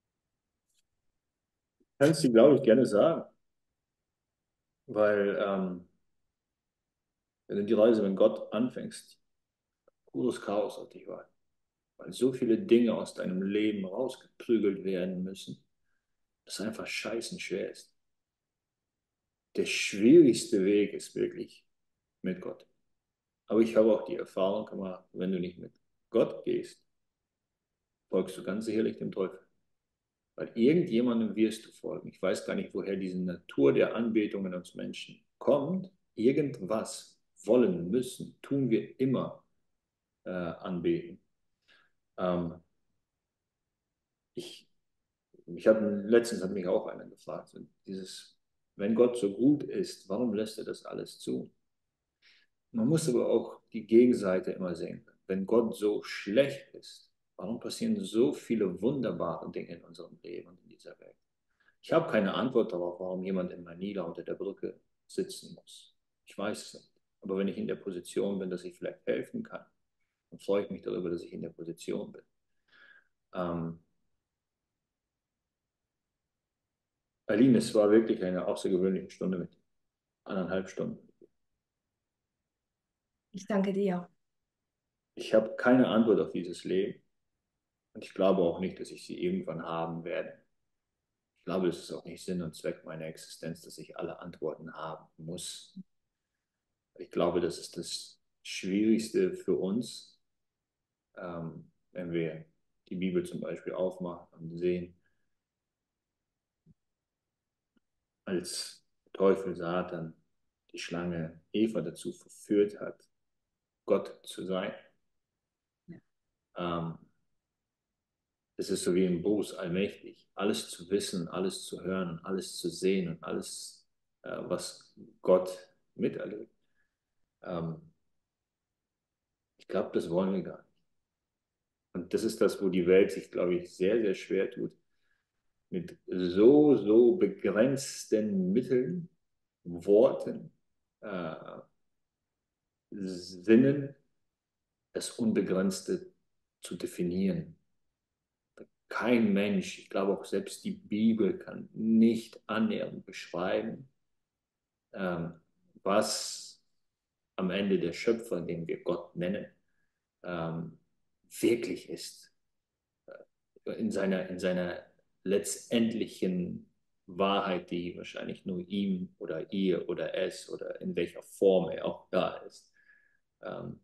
Kannst du, glaube ich, gerne sagen. Weil, ähm, wenn du die Reise mit Gott anfängst, pures Chaos auf dich warten. Weil so viele Dinge aus deinem Leben rausgeprügelt werden müssen, dass es einfach scheißen schwer ist. Der schwierigste Weg ist wirklich mit Gott. Aber ich habe auch die Erfahrung gemacht, wenn du nicht mit Gott gehst, folgst du ganz sicherlich dem Teufel. Weil irgendjemandem wirst du folgen. Ich weiß gar nicht, woher diese Natur der Anbetung in uns Menschen kommt. Irgendwas wollen, müssen, tun wir immer äh, anbeten. Ähm, ich ich habe letztens hat mich auch einer gefragt, dieses, wenn Gott so gut ist, warum lässt er das alles zu? Man muss aber auch die Gegenseite immer sehen. Wenn Gott so schlecht ist, warum passieren so viele wunderbare Dinge in unserem Leben und in dieser Welt? Ich habe keine Antwort darauf, warum jemand in Manila unter der Brücke sitzen muss. Ich weiß es nicht. Aber wenn ich in der Position bin, dass ich vielleicht helfen kann, dann freue ich mich darüber, dass ich in der Position bin. Ähm, Aline, es war wirklich eine außergewöhnliche Stunde mit dir. Eineinhalb Stunden. Ich danke dir. Ich habe keine Antwort auf dieses Leben und ich glaube auch nicht, dass ich sie irgendwann haben werde. Ich glaube, es ist auch nicht Sinn und Zweck meiner Existenz, dass ich alle Antworten haben muss. Ich glaube, das ist das Schwierigste für uns, ähm, wenn wir die Bibel zum Beispiel aufmachen und sehen, als Teufel Satan die Schlange Eva dazu verführt hat, Gott zu sein. Ja. Ähm, es ist so wie ein Bruce allmächtig, alles zu wissen, alles zu hören, alles zu sehen und alles, äh, was Gott miterlebt. Ähm, ich glaube, das wollen wir gar nicht. Und das ist das, wo die Welt sich, glaube ich, sehr, sehr schwer tut, mit so, so begrenzten Mitteln, Worten, äh, Sinnen, das Unbegrenzte zu definieren. Kein Mensch, ich glaube auch selbst die Bibel kann nicht annähernd beschreiben, ähm, was am Ende der Schöpfer, den wir Gott nennen, ähm, wirklich ist. In seiner, in seiner letztendlichen Wahrheit, die wahrscheinlich nur ihm oder ihr oder es oder in welcher Form er auch da ist, ähm,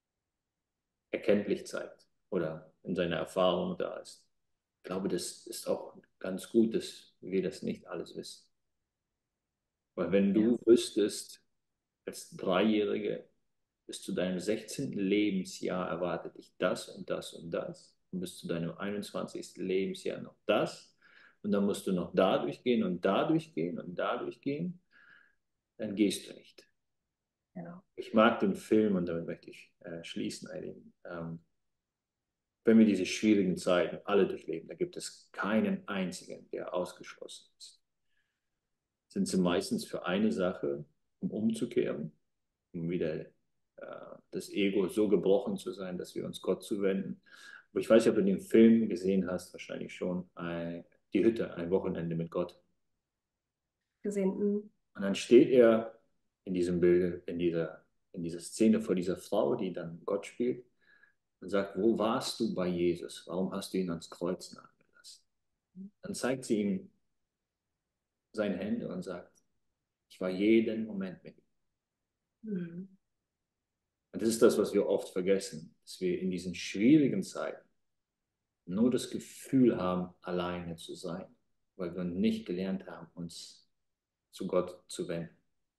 erkenntlich zeigt oder in seiner Erfahrung da ist. Ich glaube, das ist auch ganz gut, dass wir das nicht alles wissen. Weil wenn Ja. du wüsstest, als Dreijährige, bis zu deinem sechzehnten Lebensjahr erwartet dich das und das und das. Und bis zu deinem einundzwanzigsten Lebensjahr noch das. Und dann musst du noch dadurch gehen und dadurch gehen und dadurch gehen. Dann gehst du nicht. Genau. Ich mag den Film und damit möchte ich äh, schließen, Eileen. Ähm, wenn wir diese schwierigen Zeiten alle durchleben, da gibt es keinen einzigen, der ausgeschlossen ist. Sind sie meistens für eine Sache, um umzukehren, um wieder äh, das Ego so gebrochen zu sein, dass wir uns Gott zuwenden. Aber ich weiß nicht, ob du den Film gesehen hast, wahrscheinlich schon, ein, Die Hütte, ein Wochenende mit Gott. Gesehen. Mhm. Und dann steht er in diesem Bild, in dieser, in dieser Szene vor dieser Frau, die dann Gott spielt, und sagt, wo warst du bei Jesus? Warum hast du ihn ans Kreuz nagelassen? Dann zeigt sie ihm seine Hände und sagt, ich war jeden Moment mit ihm. Mhm. Und das ist das, was wir oft vergessen, dass wir in diesen schwierigen Zeiten nur das Gefühl haben, alleine zu sein, weil wir nicht gelernt haben, uns zu Gott zu wenden.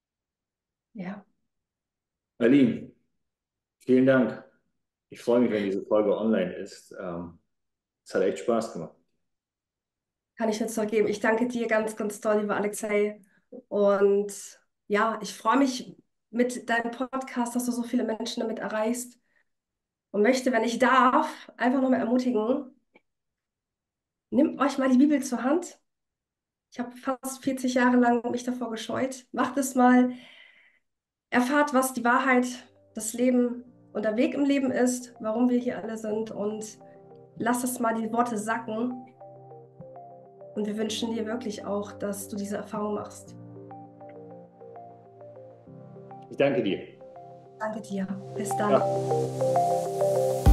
Ja. Aline, vielen Dank. Ich freue mich, wenn diese Folge online ist. Ähm, es hat echt Spaß gemacht. Kann ich nur zurückgeben. Ich danke dir ganz, ganz toll, lieber Alexei. Und ja, ich freue mich mit deinem Podcast, dass du so viele Menschen damit erreichst. Und möchte, wenn ich darf, einfach nochmal ermutigen, nehmt euch mal die Bibel zur Hand. Ich habe fast vierzig Jahre lang mich davor gescheut. Macht es mal. Erfahrt, was die Wahrheit, das Leben und der Weg im Leben ist, warum wir hier alle sind. Und lasst es mal die Worte sacken. Und wir wünschen dir wirklich auch, dass du diese Erfahrung machst. Ich danke dir. Danke dir. Bis dann. Ja.